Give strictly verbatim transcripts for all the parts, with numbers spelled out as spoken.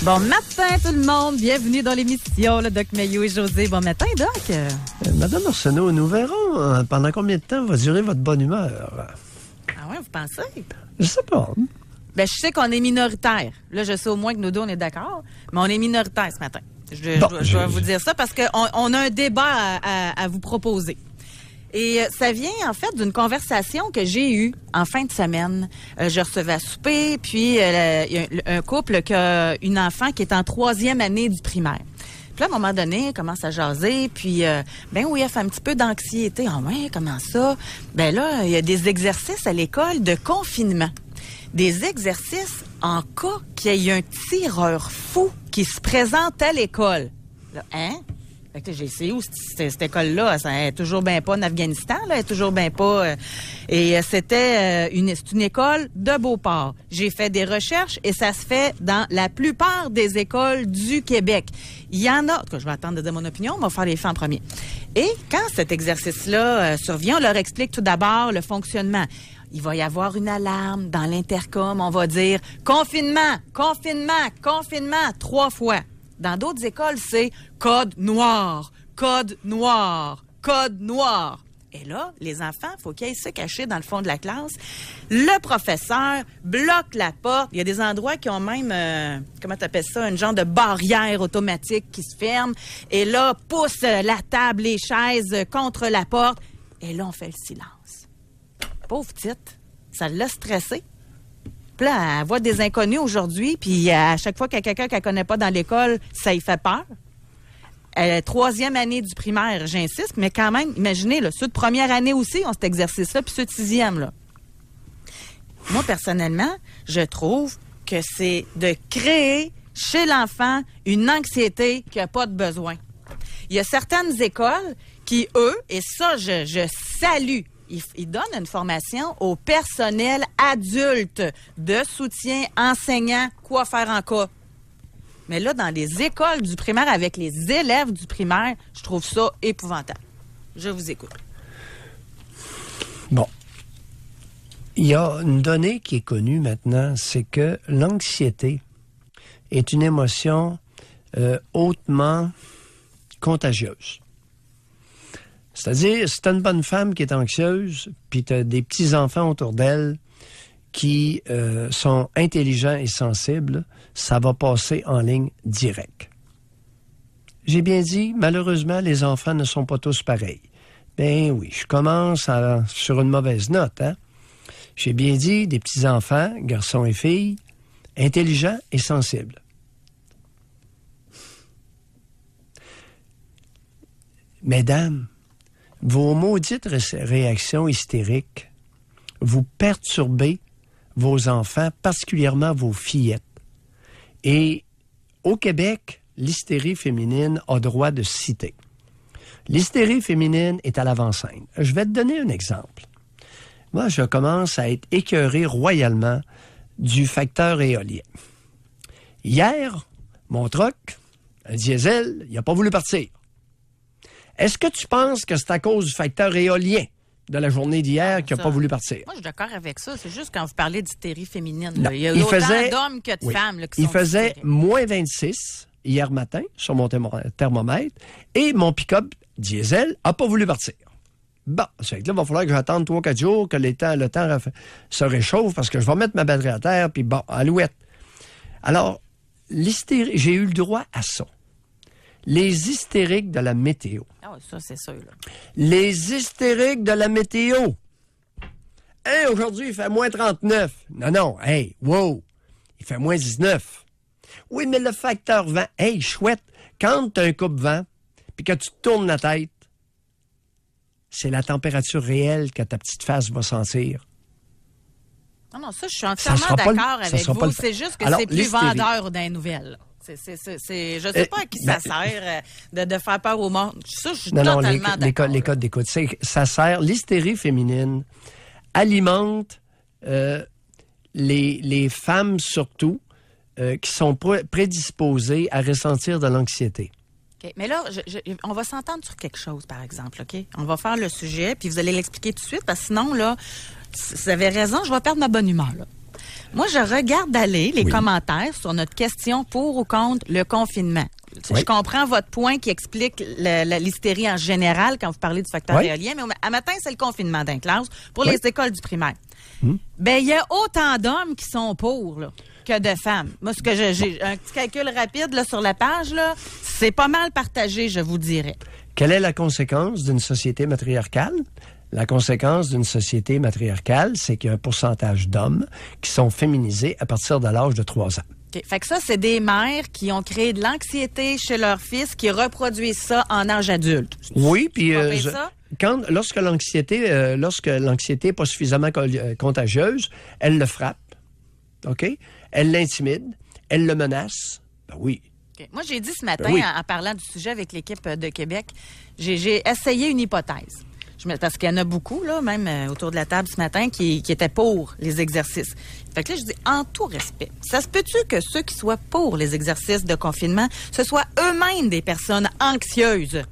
Bon matin tout le monde, bienvenue dans l'émission, le Doc Mayo et José. Bon matin, Doc. Euh, Madame Arsenault, nous verrons euh, pendant combien de temps va durer votre bonne humeur. Ah ouais, vous pensez? Je sais pas. Ben, je sais qu'on est minoritaire. Là, je sais au moins que nous deux, on est d'accord, mais on est minoritaire ce matin. Je, Bon, je, je dois vous dire ça parce qu'on on a un débat à, à, à vous proposer. Et euh, ça vient, en fait, d'une conversation que j'ai eue en fin de semaine. Euh, je recevais à souper, puis euh, il y a un couple qui a une enfant qui est en troisième année du primaire. Puis là, à un moment donné, elle commence à jaser, puis, euh, ben oui, elle fait un petit peu d'anxiété. Ah ouais, comment ça? Ben là, il y a des exercices à l'école de confinement. Des exercices en cas qu'il y ait un tireur fou qui se présente à l'école. Là, hein? Fait que j'ai essayé où cette, cette école-là, ça est toujours bien pas en Afghanistan, là, elle est toujours bien pas. Euh, et euh, c'était euh, une, c'est une école de Beauport. J'ai fait des recherches et ça se fait dans la plupart des écoles du Québec. Il y en a, en tout cas, je vais attendre de dire mon opinion, on va faire les faits en premier. Et quand cet exercice-là euh, survient, on leur explique tout d'abord le fonctionnement. Il va y avoir une alarme dans l'intercom, on va dire confinement, confinement, confinement, trois fois. Dans d'autres écoles, c'est code noir, code noir, code noir. Et là, les enfants, il faut qu'ils aillent se cacher dans le fond de la classe. Le professeur bloque la porte. Il y a des endroits qui ont même, euh, comment tu appelles ça, une genre de barrière automatique qui se ferme. Et là, pousse la table, les chaises contre la porte. Et là, on fait le silence. Pauvre petite, ça l'a stressée. Puis là, elle voit des inconnus aujourd'hui, puis à chaque fois qu'il y a quelqu'un qu'elle connaît pas dans l'école, ça y fait peur. Euh, troisième année du primaire, j'insiste, mais quand même, imaginez, là, ceux de première année aussi ont cet exercice-là, puis ceux de sixième, là. Moi, personnellement, je trouve que c'est de créer chez l'enfant une anxiété qui n'a pas de besoin. Il y a certaines écoles qui, eux, et ça, je, je salue, Ils, ils donnent une formation au personnel adulte de soutien, enseignant, quoi faire en cas. Mais là, dans les écoles du primaire, avec les élèves du primaire, je trouve ça épouvantable. Je vous écoute. Bon. Il y a une donnée qui est connue maintenant, c'est que l'anxiété est une émotion euh, hautement contagieuse. C'est-à-dire, si t'as une bonne femme qui est anxieuse, puis t'as des petits-enfants autour d'elle qui euh, sont intelligents et sensibles, ça va passer en ligne directe. J'ai bien dit, malheureusement, les enfants ne sont pas tous pareils. Ben oui, je commence à, sur une mauvaise note, hein. J'ai bien dit, des petits-enfants, garçons et filles, intelligents et sensibles. Mesdames, vos maudites ré- réactions hystériques, vous perturbez vos enfants, particulièrement vos fillettes. Et au Québec, l'hystérie féminine a droit de citer. L'hystérie féminine est à l'avant-scène. Je vais te donner un exemple. Moi, je commence à être écœuré royalement du facteur éolien. Hier, mon truck, un diesel, il n'a pas voulu partir. Est-ce que tu penses que c'est à cause du facteur éolien de la journée d'hier ah, qui n'a pas voulu partir? Moi, je suis d'accord avec ça. C'est juste quand vous parlez d'hystérie féminine. Non, il y a il autant faisait, d'hommes que de oui, femmes là, qui il sont faisait hystériques. moins vingt-six hier matin sur mon thermo- thermomètre et mon pick-up diesel n'a pas voulu partir. Bon, c'est que là, il va falloir que j'attende trois quatre jours que les temps, le temps se réchauffe parce que je vais mettre ma batterie à terre, puis bon, alouette. Alors, l'hystérie, j'ai eu le droit à ça. Les hystériques de la météo. Ah oui, ça, c'est sûr. Là. Les hystériques de la météo. Hey, aujourd'hui, il fait moins trente-neuf. Non, non, hey, wow, il fait moins dix-neuf. Oui, mais le facteur vent, hey, chouette, quand tu as un coupe-vent, puis que tu te tournes la tête, c'est la température réelle que ta petite face va sentir. Non, non, ça, je suis entièrement d'accord le, avec vous. C'est juste que Alors, c'est plus vendeur dans les nouvelles. C'est, c'est, c'est, c'est, je ne sais euh, pas à qui ben, ça sert de, de faire peur au monde. Ça, je suis non, totalement non, les, d'accord. Les, les codes d'écoute, c'est, ça sert, l'hystérie féminine alimente euh, les, les femmes surtout euh, qui sont pr- prédisposées à ressentir de l'anxiété. Okay. Mais là, je, je, on va s'entendre sur quelque chose, par exemple, OK? On va faire le sujet, puis vous allez l'expliquer tout de suite, parce que sinon, là, vous avez raison, je vais perdre ma bonne humeur, là. Moi, je regarde aller les Oui. commentaires sur notre question pour ou contre le confinement. Oui. Je comprends votre point qui explique le- le- l'hystérie en général quand vous parlez du facteur Oui. éolien, mais au- à matin, c'est le confinement d'un classe pour Oui. les écoles du primaire. Hmm. Ben, il y a autant d'hommes qui sont pour, là, que de femmes. Moi, ce que je- j'ai un petit calcul rapide là, sur la page, là, c'est pas mal partagé, je vous dirais. Quelle est la conséquence d'une société matriarcale? La conséquence d'une société matriarcale, c'est qu'il y a un pourcentage d'hommes qui sont féminisés à partir de l'âge de trois ans. OK. Fait que ça, c'est des mères qui ont créé de l'anxiété chez leurs fils, qui reproduisent ça en âge adulte. Oui, puis Pas euh, pire, je- ça? quand lorsque l'anxiété euh, lorsque l'anxiété n'est pas suffisamment co- euh, contagieuse, elle le frappe. OK? Elle l'intimide, elle le menace. Ben oui. OK. Moi, j'ai dit ce matin, Ben oui. en, en parlant du sujet avec l'équipe de Québec, j'ai, j'ai essayé une hypothèse. Je me, parce qu'il y en a beaucoup, là, même euh, autour de la table ce matin, qui, qui étaient pour les exercices. Fait que là, je dis, en tout respect, ça se peut-tu que ceux qui soient pour les exercices de confinement, ce soient eux-mêmes des personnes anxieuses?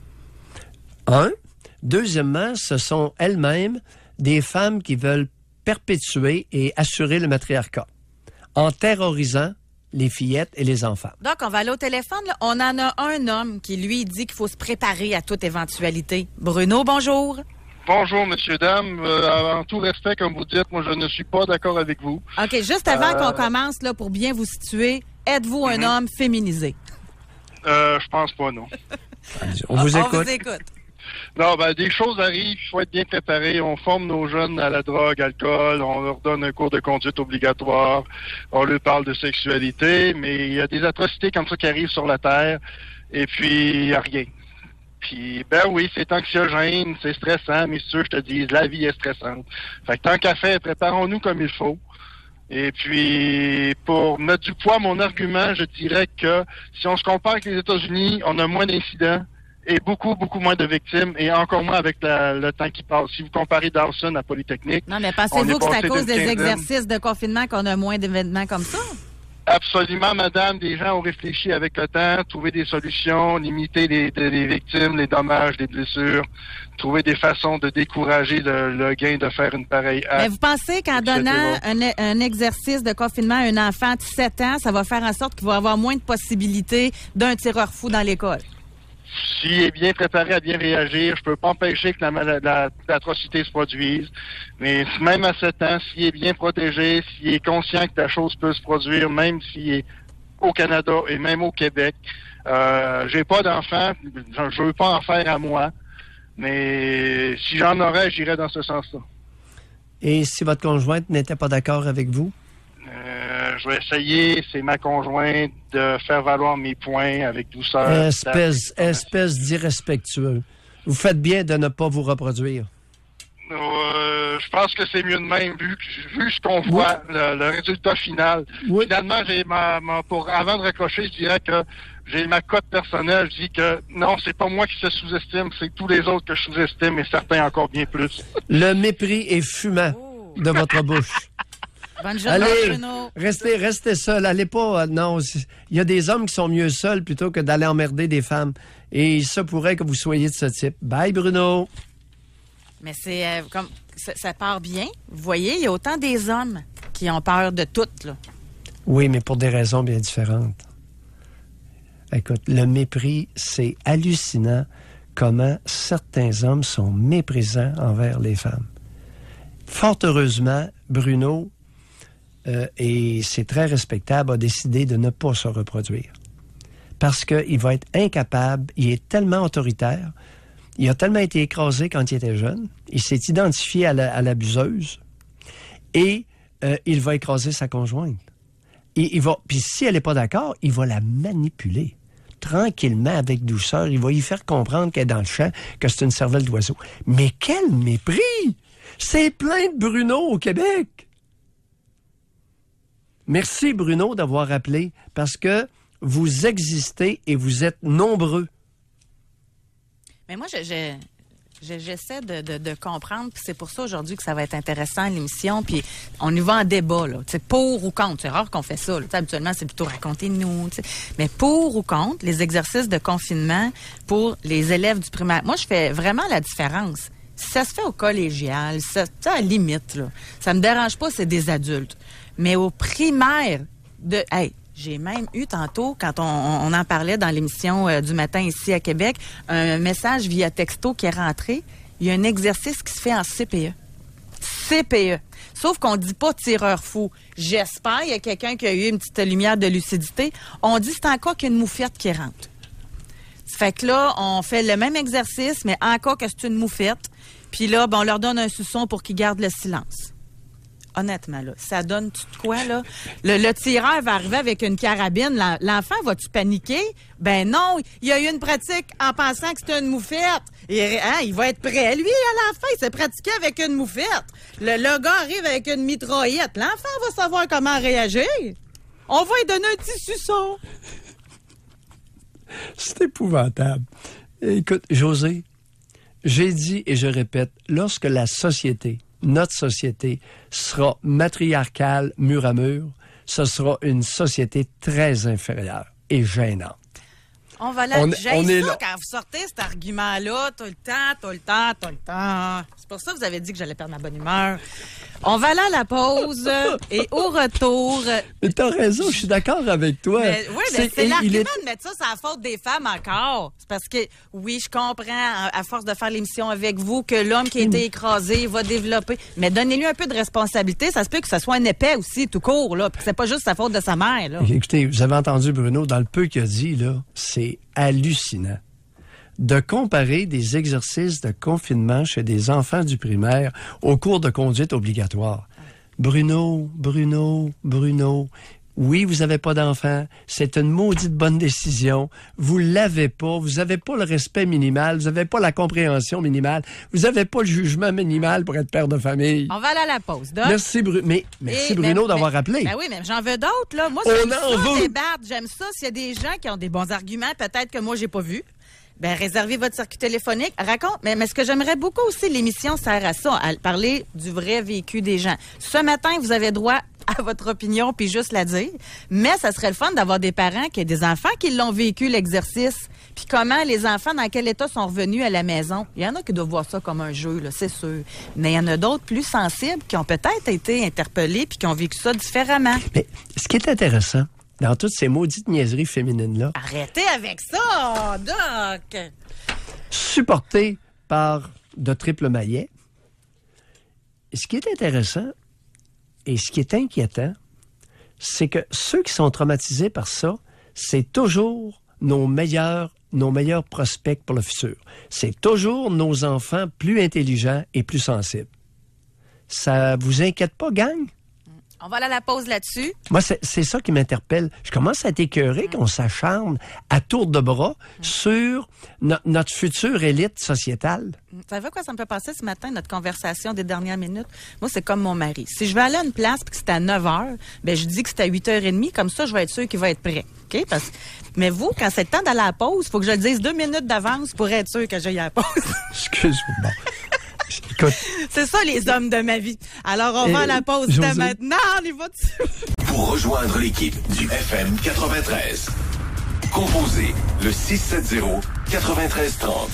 Un. Deuxièmement, ce sont elles-mêmes des femmes qui veulent perpétuer et assurer le matriarcat en terrorisant les fillettes et les enfants. Donc, on va aller au téléphone. Là. On en a un homme qui, lui, dit qu'il faut se préparer à toute éventualité. Bruno, bonjour. Bonjour, monsieur, dame. Euh, en tout respect, comme vous dites, moi, je ne suis pas d'accord avec vous. OK, juste avant Euh, qu'on commence, là, pour bien vous situer, êtes-vous un Mhm. homme féminisé? Euh, je pense pas, non. On vous On écoute. vous écoute. Non, ben, des choses arrivent, il faut être bien préparé. On forme nos jeunes à la drogue, alcool, on leur donne un cours de conduite obligatoire, on leur parle de sexualité, mais il y a des atrocités comme ça qui arrivent sur la Terre, et puis il n'y a rien. Puis, ben oui, c'est anxiogène, c'est stressant, mais sûr, je te dis, la vie est stressante. Fait que tant qu'à faire, préparons-nous comme il faut. Et puis, pour mettre du poids à mon argument, je dirais que si on se compare avec les États-Unis, on a moins d'incidents et beaucoup, beaucoup moins de victimes, et encore moins avec la- le temps qui passe. Si vous comparez Dawson à Polytechnique, Non, mais On pensez-vous est que c'est à passé cause d'une des quinzaine. exercices de confinement qu'on a moins d'événements comme ça? absolument, madame, des gens ont réfléchi avec le temps, trouvé des solutions, limiter les, les- les victimes, les dommages, les blessures, trouver des façons de décourager le, le gain de faire une pareille Mais acte. vous pensez qu'en et cetera. donnant un, un exercice de confinement à un enfant de sept ans, ça va faire en sorte qu'il va avoir moins de possibilités d'un tireur fou dans l'école? S'il est bien préparé à bien réagir, je peux pas empêcher que la, la- la- l'atrocité se produise. Mais même à sept ans, s'il est bien protégé, s'il est conscient que la chose peut se produire, même s'il est au Canada et même au Québec, euh, j'ai pas d'enfant, je, je veux pas en faire à moi. Mais si j'en aurais, j'irais dans ce sens-là. Et si votre conjointe n'était pas d'accord avec vous? Euh, je vais essayer, c'est ma conjointe, de faire valoir mes points avec douceur. Espèce, espèce d'irrespectueux. Vous faites bien de ne pas vous reproduire. Euh, je pense que c'est mieux de même, vu, que- vu ce qu'on voit, le, le résultat final. Oui. Finalement, j'ai ma, ma- pour avant de raccrocher, je dirais que j'ai ma cote personnelle. Je dis que non, c'est pas moi qui se sous-estime, c'est tous les autres que je sous-estime, et certains encore bien plus. Le mépris est fumant de votre bouche. Bonne journée, Allez, Bruno. restez, restez seul. Allez pas. euh, non, c'est- il y a des hommes qui sont mieux seuls plutôt que d'aller emmerder des femmes. Et ça pourrait que vous soyez de ce type. Bye, Bruno. Mais c'est euh, comme ça, ça part bien. Vous voyez, il y a autant des hommes qui ont peur de tout, là. Oui, mais pour des raisons bien différentes. Écoute, le mépris, c'est hallucinant comment certains hommes sont méprisants envers les femmes. Fort heureusement, Bruno, euh, et c'est très respectable, a décidé de ne pas se reproduire. Parce qu'il va être incapable, il est tellement autoritaire, il a tellement été écrasé quand il était jeune, il s'est identifié à, la, à l'abuseuse, et euh, il va écraser sa conjointe. Et il va, puis si elle n'est pas d'accord, il va la manipuler. Tranquillement, avec douceur, il va y faire comprendre qu'elle est dans le champ, que c'est une cervelle d'oiseau. Mais quel mépris! C'est plein de Bruno au Québec! Merci, Bruno, d'avoir appelé, parce que vous existez et vous êtes nombreux. Mais moi, je, je- je- j'essaie de, de- de comprendre, puis c'est pour ça aujourd'hui que ça va être intéressant, l'émission, puis on y va en débat, là. Tu sais, pour ou contre. C'est rare qu'on fait ça, là. Tu sais, habituellement, c'est plutôt racontez-nous, tu sais. Mais pour ou contre les exercices de confinement pour les élèves du primaire. Moi, je fais vraiment la différence. Si ça se fait au collégial, ça, ça à la limite, là, ça me dérange pas, c'est des adultes. Mais au primaire, de, hey, j'ai même eu tantôt, quand on, on en parlait dans l'émission euh, du matin ici à Québec, un message via texto qui est rentré. Il y a un exercice qui se fait en C P E. C P E. Sauf qu'on dit pas tireur fou. J'espère, il y a quelqu'un qui a eu une petite lumière de lucidité. On dit c'est encore qu'une moufette qui rentre. Fait que là, on fait le même exercice, mais encore que c'est une moufette. Puis là, ben, on leur donne un suçon pour qu'ils gardent le silence. Honnêtement, là, ça donne tout de quoi, là? Le, le tireur va arriver avec une carabine. La, l'enfant, va-tu paniquer? Ben non, il y a eu une pratique en pensant que c'était une moufette. Et, hein, il va être prêt. Lui, à la fin, il s'est pratiqué avec une moufette. Le, le gars arrive avec une mitraillette. L'enfant va savoir comment réagir. On va lui donner un petit suçon. C'est épouvantable. Écoute, José, j'ai dit et je répète, lorsque la société, notre société, sera matriarcale mur à mur, ce sera une société très inférieure et gênante. On va là, on, j'ai on ça est là. Quand vous sortez cet argument-là, tout le temps, tout le temps, tout le temps. C'est pour ça que vous avez dit que j'allais perdre ma bonne humeur. On va là à la pause et au retour... Mais t'as raison, je suis d'accord avec toi. Mais, oui, mais c'est, c'est il, l'argument il est... de mettre ça, c'est la faute des femmes encore. C'est parce que, oui, je comprends, à, à force de faire l'émission avec vous, que l'homme qui a été écrasé va développer. Mais donnez-lui un peu de responsabilité. Ça se peut que ce soit un épais aussi, tout court, là. Puis que c'est pas juste sa faute de sa mère, là. Écoutez, vous avez entendu Bruno, dans le peu qu'il a dit, là, c'est hallucinant de comparer des exercices de confinement chez des enfants du primaire aux cours de conduite obligatoire. Bruno, Bruno, Bruno, oui, vous n'avez pas d'enfant, c'est une maudite bonne décision, vous l'avez pas, vous n'avez pas le respect minimal, vous n'avez pas la compréhension minimale, vous n'avez pas le jugement minimal pour être père de famille. On va aller à la pause, Doc. Merci, Bru- mais, merci Et, Bruno mais, d'avoir mais, rappelé. Ben oui, mais j'en veux d'autres, là. Moi, On j'aime en ça, veut. débattre. J'aime ça. S'il y a des gens qui ont des bons arguments, peut-être que moi, j'ai pas vu. Ben, réservez votre circuit téléphonique. Raconte. Mais, mais ce que j'aimerais beaucoup aussi, l'émission sert à ça, à parler du vrai vécu des gens. Ce matin, vous avez droit à votre opinion puis juste la dire. Mais ça serait le fun d'avoir des parents qui ont des enfants qui l'ont vécu, l'exercice. Puis comment les enfants, dans quel état sont revenus à la maison. Il y en a qui doivent voir ça comme un jeu, là, c'est sûr. Mais il y en a d'autres plus sensibles qui ont peut-être été interpellés puis qui ont vécu ça différemment. Mais ce qui est intéressant, dans toutes ces maudites niaiseries féminines-là, Arrêtez avec ça, Doc! supportées par de triples maillets, ce qui est intéressant et ce qui est inquiétant, c'est que ceux qui sont traumatisés par ça, c'est toujours nos meilleurs, nos meilleurs prospects pour le futur. C'est toujours nos enfants plus intelligents et plus sensibles. Ça vous inquiète pas, gang? On va aller à la pause là-dessus. Moi, c'est, c'est ça qui m'interpelle. Je commence à être écœuré qu'on s'acharne à tour de bras mm. sur no- notre future élite sociétale. Vous savez quoi ça me fait passer ce matin, notre conversation des dernières minutes? Moi, c'est comme mon mari. Si je vais aller à une place et que c'est à neuf heures, ben je dis que c'est à huit heures trente, comme ça, je vais être sûr qu'il va être prêt. OK? Parce... Mais vous, quand c'est le temps d'aller à la pause, il faut que je le dise deux minutes d'avance pour être sûr que j'aille à la pause. Excuse-moi. Écoute, c'est ça, les hommes de ma vie. Alors, on va à la pause José... de maintenant. On y va dessus. Pour rejoindre l'équipe du F M quatre-vingt-treize, composez le six sept zéro quatre-vingt-treize trente.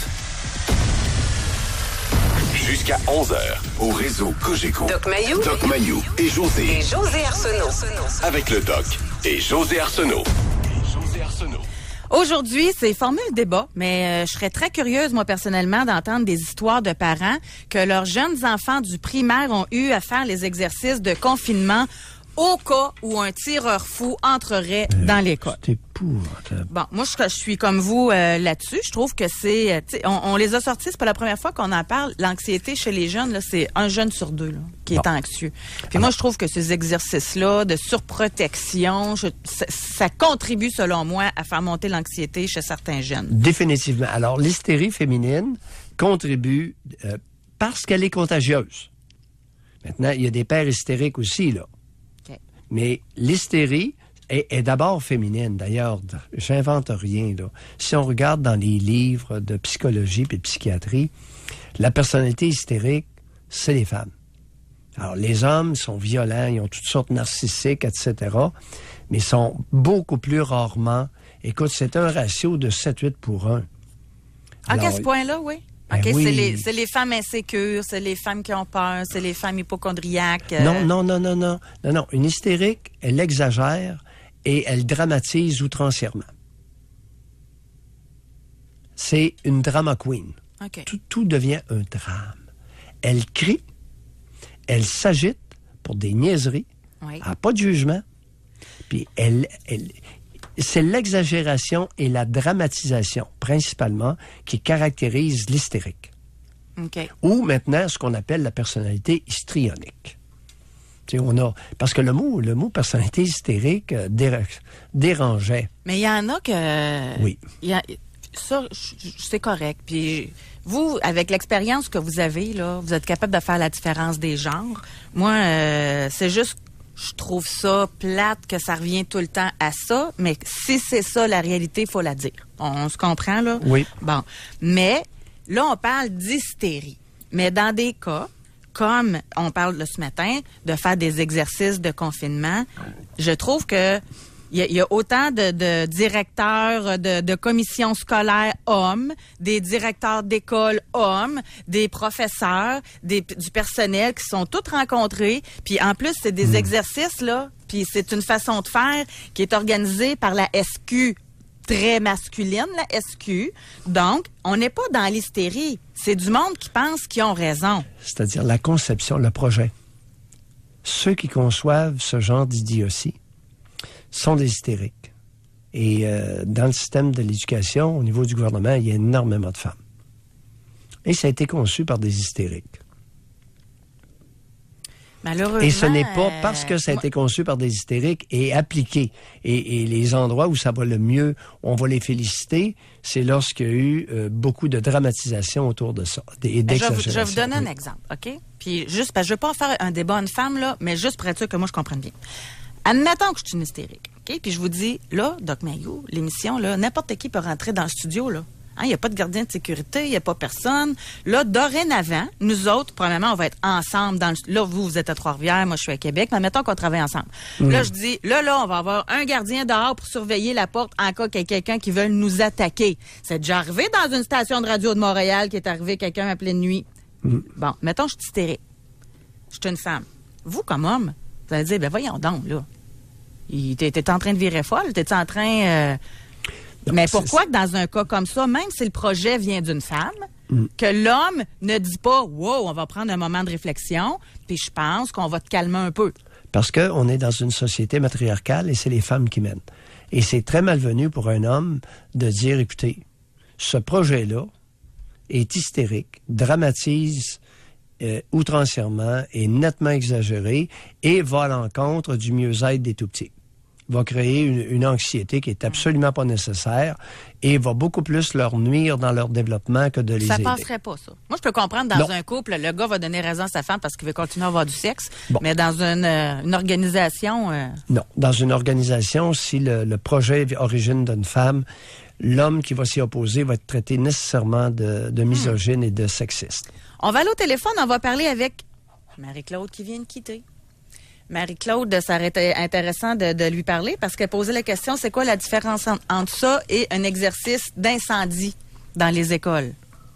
Jusqu'à onze heures, au réseau Cogeco. Doc Mayou. Doc Mayou et José. Et José Arsenault. Avec le Doc et José Arsenault. Et José Arsenault. Aujourd'hui, c'est formule débat, mais euh, je serais très curieuse, moi, personnellement, d'entendre des histoires de parents que leurs jeunes enfants du primaire ont eu à faire les exercices de confinement au cas où un tireur fou entrerait euh, dans l'école. C'est épouvantable. Bon, moi, je, je suis comme vous euh, là-dessus. Je trouve que c'est... On, on les a sortis, c'est pas la première fois qu'on en parle. L'anxiété chez les jeunes, là, c'est un jeune sur deux là, qui bon. est anxieux. Puis Alors. moi, je trouve que ces exercices-là de surprotection, je, ça, ça contribue, selon moi, à faire monter l'anxiété chez certains jeunes. Définitivement. Alors, l'hystérie féminine contribue euh, parce qu'elle est contagieuse. Maintenant, il y a des pères hystériques aussi, là. Mais l'hystérie est, est d'abord féminine. D'ailleurs, j'invente rien, là. Si on regarde dans les livres de psychologie et de psychiatrie, la personnalité hystérique, c'est les femmes. Alors, les hommes sont violents, ils ont toutes sortes narcissiques, et cetera, mais sont beaucoup plus rarement... Écoute, c'est un ratio de sept huit pour un. Alors, à ce point-là, oui? Ben OK? oui. C'est les, c'est les femmes insécures, c'est les femmes qui ont peur, c'est les femmes hypochondriaques. euh. Non, non, non, non, non. Non, non. Une hystérique, elle exagère et elle dramatise outrancièrement. C'est une drama queen. OK. Tout, tout devient un drame. Elle crie, elle s'agite pour des niaiseries, Oui. elle n'a pas de jugement, puis elle, elle, c'est l'exagération et la dramatisation, principalement, qui caractérisent l'hystérique. OK. Ou maintenant, ce qu'on appelle la personnalité histrionique. Tu sais, on a, parce que le mot, le mot personnalité hystérique euh, déra- dérangeait. Mais il y en a que... Oui. il Y a, ça, je- je- c'est correct. Puis vous, avec l'expérience que vous avez, là, vous êtes capable de faire la différence des genres. Moi, euh, c'est juste... Je trouve ça plate que ça revient tout le temps à ça, mais si c'est ça la réalité, il faut la dire. On, on se comprend, là? Oui. Bon. Mais là, on parle d'hystérie. Mais dans des cas, comme on parle là, ce matin, de faire des exercices de confinement, je trouve que il y, a- il y a autant de, de directeurs de, de commissions scolaires hommes, des directeurs d'école hommes, des professeurs, des, du personnel qui sont tous rencontrés. Puis en plus, c'est des exercices, là, puis c'est une façon de faire qui est organisée par la S Q, très masculine, la S Q. Donc, on n'est pas dans l'hystérie. C'est du monde qui pense qu'ils ont raison. C'est-à-dire la conception, le projet. Ceux qui conçoivent ce genre d'idiotie sont des hystériques. Et euh, dans le système de l'éducation, au niveau du gouvernement, il y a énormément de femmes. Et ça a été conçu par des hystériques. Malheureusement. Et ce n'est pas euh, parce que ça a moi- été conçu par des hystériques et appliqué. Et, et les endroits où ça va le mieux, on va les féliciter, c'est lorsqu'il y a eu euh, beaucoup de dramatisation autour de ça. Et Ben, je, vais vous, d'exagération. je vais vous donner un Oui. exemple, OK? Puis juste, parce que je ne veux pas en faire un débat une femme, là, mais juste pour être sûr que moi, je comprenne bien. Admettons que je suis une hystérique, OK? Puis je vous dis, là, Doc Mayou, l'émission, là, n'importe qui peut rentrer dans le studio, là. Hein, il n'y a pas de gardien de sécurité, il n'y a pas personne. Là, dorénavant, nous autres, premièrement, on va être ensemble dans le... Là, vous, vous êtes à Trois-Rivières, moi, je suis à Québec, mais admettons qu'on travaille ensemble. Là, je dis, là, là, on va avoir un gardien dehors pour surveiller la porte en cas qu'il y ait quelqu'un qui veut nous attaquer. C'est déjà arrivé dans une station de radio de Montréal qui est arrivé quelqu'un à pleine nuit. Bon, mettons, je suis hystérique. Je suis une femme. Vous, comme homme, vous allez dire, ben voyons donc, là. Il- T'es t'es en train de virer folle? T'es en train... euh, Non, Mais c'est- pourquoi que dans un cas comme ça, même si le projet vient d'une femme, que l'homme ne dit pas, wow, on va prendre un moment de réflexion, puis je pense qu'on va te calmer un peu. Parce qu'on est dans une société matriarcale et c'est les femmes qui mènent. Et c'est très malvenu pour un homme de dire, écoutez, ce projet-là est hystérique, dramatise euh, outrancièrement, est nettement exagéré et va à l'encontre du mieux-être des tout-petits. Va créer une, une anxiété qui est absolument pas nécessaire et va beaucoup plus leur nuire dans leur développement que de les Ça aider. passerait pas, ça. Moi, je peux comprendre, dans Non. un couple, le gars va donner raison à sa femme parce qu'il veut continuer à avoir du sexe, Bon. mais dans une, euh, une organisation... euh, Non. Dans une organisation, si le, le projet origine d'une femme, l'homme qui va s'y opposer va être traité nécessairement de, de misogyne et de sexiste. On va aller au téléphone, on va parler avec Marie-Claude qui vient de quitter. Marie-Claude, ça aurait été intéressant de, de lui parler parce qu'elle posait la question, c'est quoi la différence en- entre ça et un exercice d'incendie dans les écoles?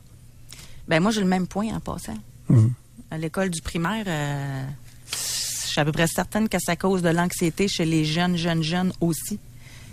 Ben moi, j'ai le même point en passant. Mhm. À l'école du primaire, euh, je suis à peu près certaine que ça cause de l'anxiété chez les jeunes, jeunes, jeunes aussi.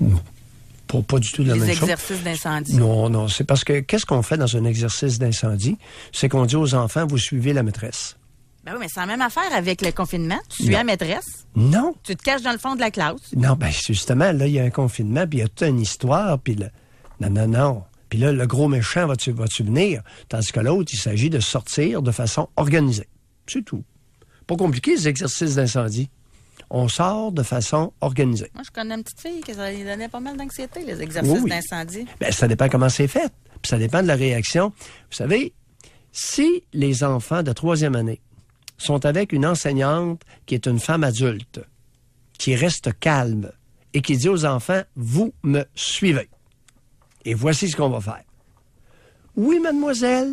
Pas, pas du tout la les même chose. exercices d'incendie. Non, non, c'est parce que qu'est-ce qu'on fait dans un exercice d'incendie? C'est qu'on dit aux enfants, vous suivez la maîtresse. Ben oui, mais c'est la même affaire avec le confinement. Tu suis Non. la maîtresse, Non, tu te caches dans le fond de la classe. non, ben justement, là, il y a un confinement, puis il y a toute une histoire, puis le... non, non, non. Puis là, le gros méchant va-tu va-tu venir? Tandis que l'autre, il s'agit de sortir de façon organisée. C'est tout. Pas compliqué, les exercices d'incendie. On sort de façon organisée. Moi, je connais une petite fille qui ça lui donnait pas mal d'anxiété, les exercices Oui, oui. d'incendie. Ben, ça dépend comment c'est fait. Puis ça dépend de la réaction. Vous savez, si les enfants de troisième année sont avec une enseignante qui est une femme adulte, qui reste calme et qui dit aux enfants, vous me suivez. Et voici ce qu'on va faire. Oui, mademoiselle.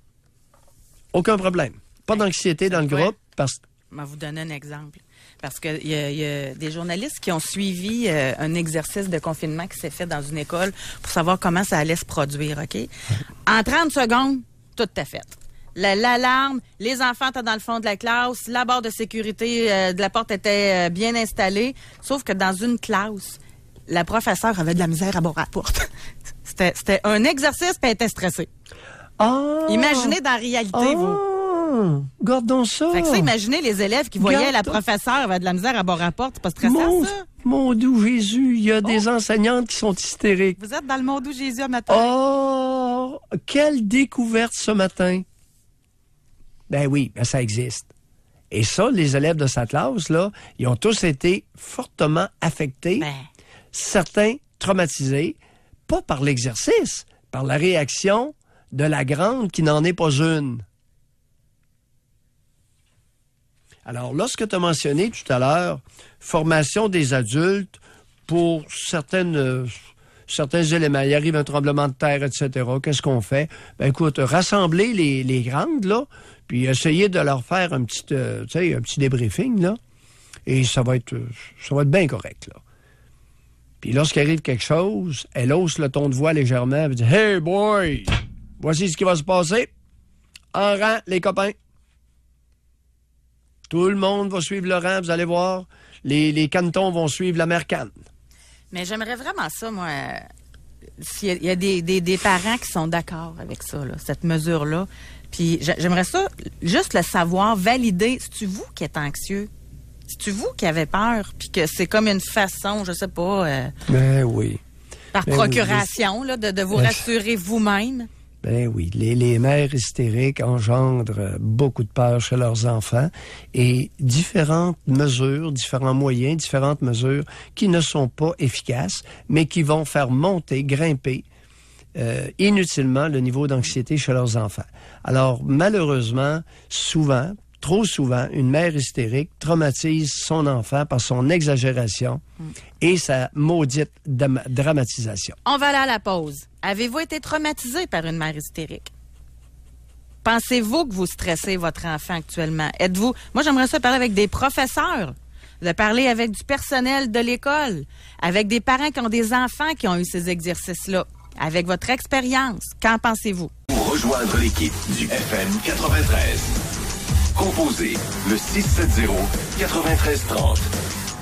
Aucun problème. Pas d'anxiété dans le quoi? groupe parce que Je vais vous donner un exemple. Parce qu'il y, a- y a des journalistes qui ont suivi euh, un exercice de confinement qui s'est fait dans une école pour savoir comment ça allait se produire, OK? En trente secondes, tout à fait. La, l'alarme, les enfants étaient dans le fond de la classe, la barre de sécurité euh, de la porte était euh, bien installée, sauf que dans une classe, la professeure avait de la misère à barrer la porte. c'était, c'était un exercice, puis elle était stressée. Ah! Imaginez dans la réalité, ah, vous. Gardons ça. Fait que ça, imaginez les élèves qui voyaient Garde- la professeure avoir de la misère à barrer la porte. C'est pas stressant, Mon, ça? mon doux Jésus, il y a des enseignantes qui sont hystériques. Vous êtes dans le monde où Jésus a matin. Oh, quelle découverte ce matin. Ben oui, ben ça existe. Et ça, les élèves de sa classe, là, ils ont tous été fortement affectés, Ben, certains traumatisés, pas par l'exercice, par la réaction de la grande qui n'en est pas une. Alors, lorsque tu as mentionné tout à l'heure, formation des adultes pour certaines, euh, certains éléments, il arrive un tremblement de terre, et cetera, qu'est-ce qu'on fait? Ben écoute, rassembler les, les grandes, là, puis essayer de leur faire un petit, euh, tu sais, un petit débriefing, là, et ça va être, ça va être bien correct, là. Puis lorsqu'il arrive quelque chose, elle hausse le ton de voix légèrement, elle dit « Hey boy, voici ce qui va se passer. En rang, les copains. Tout le monde va suivre le rang, vous allez voir. Les, les cantons vont suivre la mère Canne. » mais j'aimerais vraiment ça, moi. euh, S'il y a, il y a des, des, des parents qui sont d'accord avec ça, là, cette mesure-là. Puis j'a- j'aimerais ça, juste le savoir, valider. C'est-tu vous qui êtes anxieux? C'est-tu vous qui avez peur? Puis que c'est comme une façon, je sais pas, euh, Ben oui. par Ben oui, procuration, là, de, de vous Ben, rassurer vous-même. Ben oui, les, les mères hystériques engendrent euh, beaucoup de peur chez leurs enfants et différentes mesures, différents moyens, différentes mesures qui ne sont pas efficaces, mais qui vont faire monter, grimper euh, inutilement le niveau d'anxiété chez leurs enfants. Alors, malheureusement, souvent, trop souvent, une mère hystérique traumatise son enfant par son exagération et sa maudite dam- dramatisation. On va aller à la pause. Avez-vous été traumatisé par une mère hystérique? Pensez-vous que vous stressez votre enfant actuellement? Êtes-vous... Moi, j'aimerais ça parler avec des professeurs, de parler avec du personnel de l'école, avec des parents qui ont des enfants qui ont eu ces exercices-là, avec votre expérience. Qu'en pensez-vous? Pour rejoindre l'équipe du F M quatre-vingt-treize, composez le six sept zéro, neuf trois trois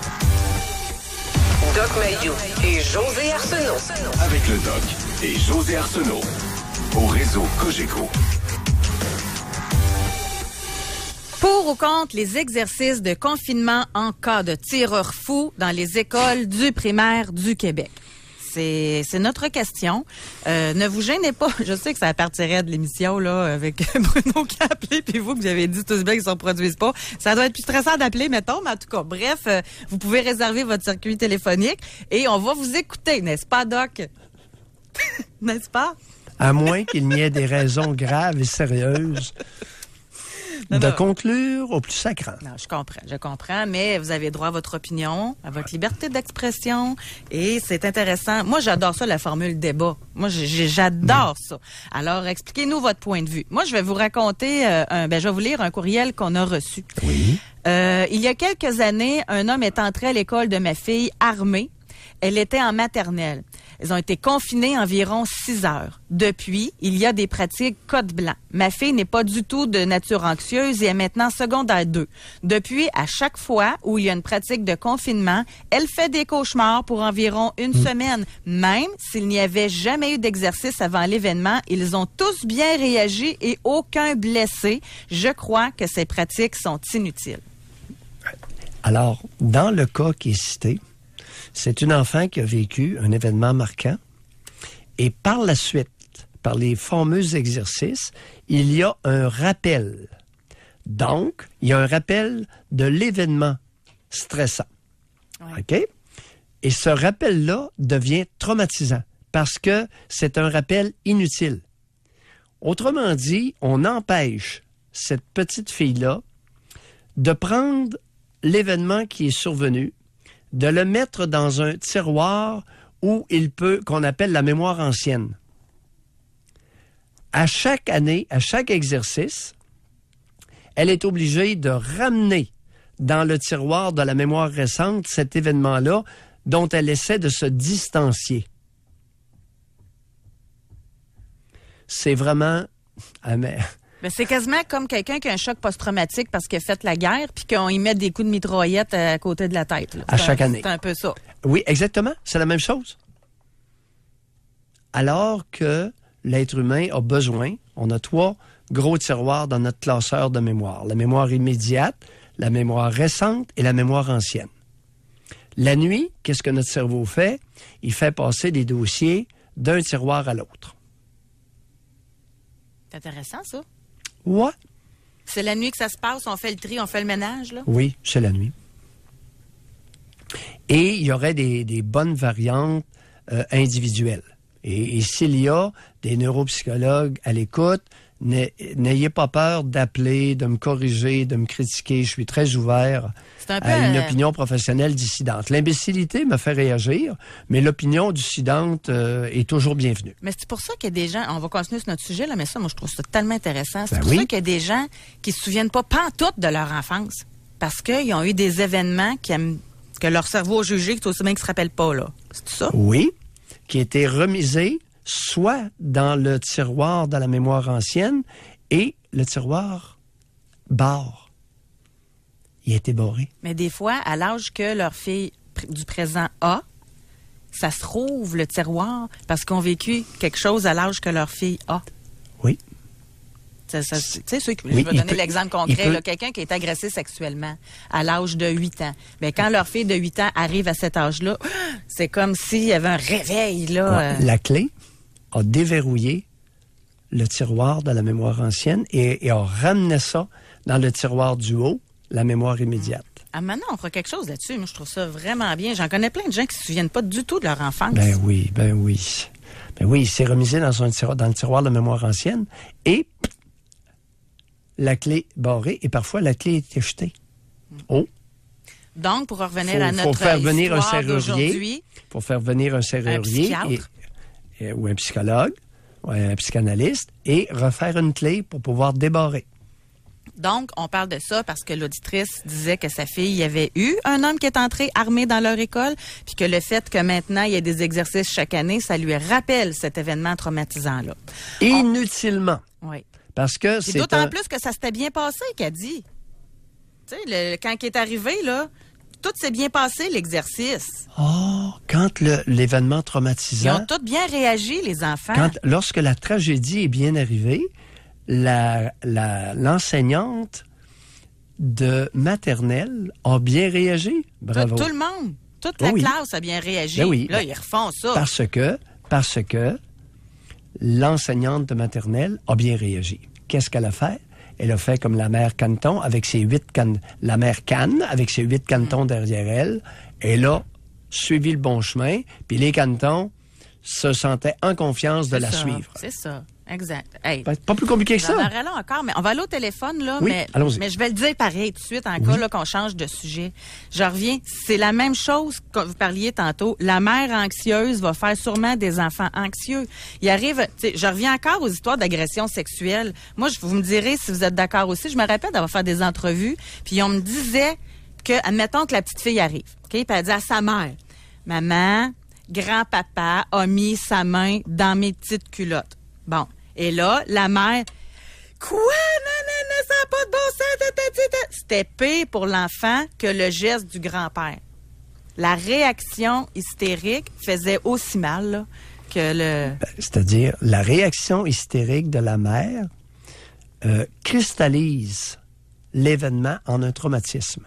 zéro. Doc Mayou et José Arsenault. Avec le Doc et José Arsenault. Au réseau Cogeco. Pour ou contre les exercices de confinement en cas de tireur fou dans les écoles du primaire du Québec? C'est, c'est notre question. Euh, ne vous gênez pas. Je sais que ça partirait de l'émission là avec Bruno qui a appelé, puis vous que vous avez dit tous bien qu'ils ne se reproduisent pas. Ça doit être plus stressant d'appeler, mettons, mais en tout cas, bref, euh, vous pouvez réserver votre circuit téléphonique et on va vous écouter, n'est-ce pas, Doc? N'est-ce pas? À moins qu'il n'y ait des raisons graves et sérieuses Non, de non. conclure au plus sacrant. Non, je comprends, je comprends, mais vous avez droit à votre opinion, à votre liberté d'expression, et c'est intéressant. Moi, j'adore ça, la formule débat. Moi, j'ai- j'adore ça. Alors, expliquez-nous votre point de vue. Moi, je vais vous raconter, euh, un, ben, je vais vous lire un courriel qu'on a reçu. Oui. Euh, il y a quelques années, un homme est entré à l'école de ma fille armée. Elle était en maternelle. Ils ont été confinés environ six heures. Depuis, il y a des pratiques code blanc. Ma fille n'est pas du tout de nature anxieuse et est maintenant secondaire deux. Depuis, à chaque fois où il y a une pratique de confinement, elle fait des cauchemars pour environ une semaine. Même s'il n'y avait jamais eu d'exercice avant l'événement, ils ont tous bien réagi et aucun blessé. Je crois que ces pratiques sont inutiles. Alors, dans le cas qui est cité, c'est une enfant qui a vécu un événement marquant et par la suite, par les fameux exercices, il y a un rappel. Donc, il y a un rappel de l'événement stressant. Ouais. OK? Et ce rappel-là devient traumatisant parce que c'est un rappel inutile. Autrement dit, on empêche cette petite fille-là de prendre l'événement qui est survenu, de le mettre dans un tiroir où il peut, qu'on appelle la mémoire ancienne. À chaque année, à chaque exercice, elle est obligée de ramener dans le tiroir de la mémoire récente cet événement-là dont elle essaie de se distancier. C'est vraiment Ah, mais... Ben, c'est quasiment comme quelqu'un qui a un choc post-traumatique parce qu'il a fait la guerre puis qu'on y met des coups de mitraillette à côté de la tête. Là. À C'est chaque un, année. C'est un peu ça. Oui, exactement. C'est la même chose. Alors que l'être humain a besoin, on a trois gros tiroirs dans notre classeur de mémoire. La mémoire immédiate, la mémoire récente et la mémoire ancienne. La nuit, qu'est-ce que notre cerveau fait? Il fait passer des dossiers d'un tiroir à l'autre. C'est intéressant, ça. Ouais. C'est la nuit que ça se passe, on fait le tri, on fait le ménage, là? Oui, c'est la nuit. Et il y aurait des, des bonnes variantes euh, individuelles. Et, et s'il y a des neuropsychologues à l'écoute, n'ayez pas peur d'appeler, de me corriger, de me critiquer. Je suis très ouvert C'est un peu à une euh... opinion professionnelle dissidente. L'imbécilité me fait réagir, mais l'opinion dissidente euh, est toujours bienvenue. Mais c'est pour ça qu'il y a des gens, on va continuer sur notre sujet, là, mais ça, moi, je trouve ça tellement intéressant. C'est Ben pour oui. ça qu'il y a des gens qui se souviennent pas pantoute de leur enfance. Parce qu'ils ont eu des événements qui aiment, que leur cerveau a jugé, que c'est aussi bien qu'ils se rappellent pas, là. C'est ça? Oui, qui étaient remisés soit dans le tiroir de la mémoire ancienne et le tiroir barre. Il a été barré. Mais des fois, à l'âge que leur fille pr- du présent a, ça se rouvre le tiroir parce qu'ils ont vécu quelque chose à l'âge que leur fille a. Oui. Ça, ça, tu sais, ceux qui, Oui, je vais il donner peut- l'exemple il concret, peut- là, quelqu'un qui est agressé sexuellement à l'âge de huit ans. Mais quand leur fille de huit ans arrive à cet âge-là, c'est comme s'il y avait un réveil, là. Ouais, euh, La clé a déverrouillé le tiroir de la mémoire ancienne et, et a ramené ça dans le tiroir du haut, la mémoire immédiate. Ah, maintenant, on fera quelque chose là-dessus. Moi, je trouve ça vraiment bien. J'en connais plein de gens qui se souviennent pas du tout de leur enfance. Ben oui, ben oui. Ben oui, il s'est remisé dans, son tiroir, dans le tiroir de mémoire ancienne et la clé barrée et parfois la clé était jetée. Oh, Donc, pour revenir faut, à faut notre faire venir un histoire serrurier, d'aujourd'hui, faut faire venir un serrurier psychiatre. et, et- ou un psychologue ou un psychanalyste et refaire une clé pour pouvoir débarrer. donc, on parle de ça parce que l'auditrice disait que sa fille y avait eu un homme qui est entré armé dans leur école, puis que le fait que maintenant il y ait des exercices chaque année, ça lui rappelle cet événement traumatisant-là. Inutilement. Oui. Parce que Puis c'est d'autant un... plus que ça s'était bien passé, qu'a dit. Tu sais, le- quand il est arrivé, là, tout s'est bien passé, l'exercice. Oh, quand le- l'événement Ils ont traumatisant, tous bien réagi, les enfants. quand, lorsque la tragédie est bien arrivée, la, la, l'enseignante de maternelle a bien réagi. Bravo. Tout, tout le monde, toute la Oh oui. classe a bien réagi. Ben oui. Là, ils refont ça. Parce que, parce que l'enseignante de maternelle a bien réagi. Qu'est-ce qu'elle a fait? Elle a fait comme la mère Canton avec ses huit can... la mère Cannes avec ses huit cantons derrière elle. Elle a suivi le bon chemin, puis les cantons se sentaient en confiance de C'est la ça. suivre. C'est ça, exact. Hey, Pas pas plus compliqué que j'en ça. aurais là encore, mais on va aller au téléphone, là, Oui, mais, allons-y. mais je vais le dire pareil tout de suite, en cas là, qu'on change de sujet. Je reviens, c'est la même chose que vous parliez tantôt. La mère anxieuse va faire sûrement des enfants anxieux. Il arrive, tu sais, je reviens encore aux histoires d'agression sexuelle. Moi, je, vous me direz si vous êtes d'accord aussi. Je me rappelle d'avoir fait des entrevues, puis on me disait que, admettons que la petite fille arrive, OK, puis elle dit à sa mère, « Maman, grand-papa a mis sa main dans mes petites culottes. » Bon. Et là, la mère, quoi? Non, non, non, ça n'a pas de bon sens. ta, ta, ta, ta. C'était pire pour l'enfant que le geste du grand-père. La réaction hystérique faisait aussi mal là, que le... C'est-à-dire, la réaction hystérique de la mère euh, cristallise l'événement en un traumatisme.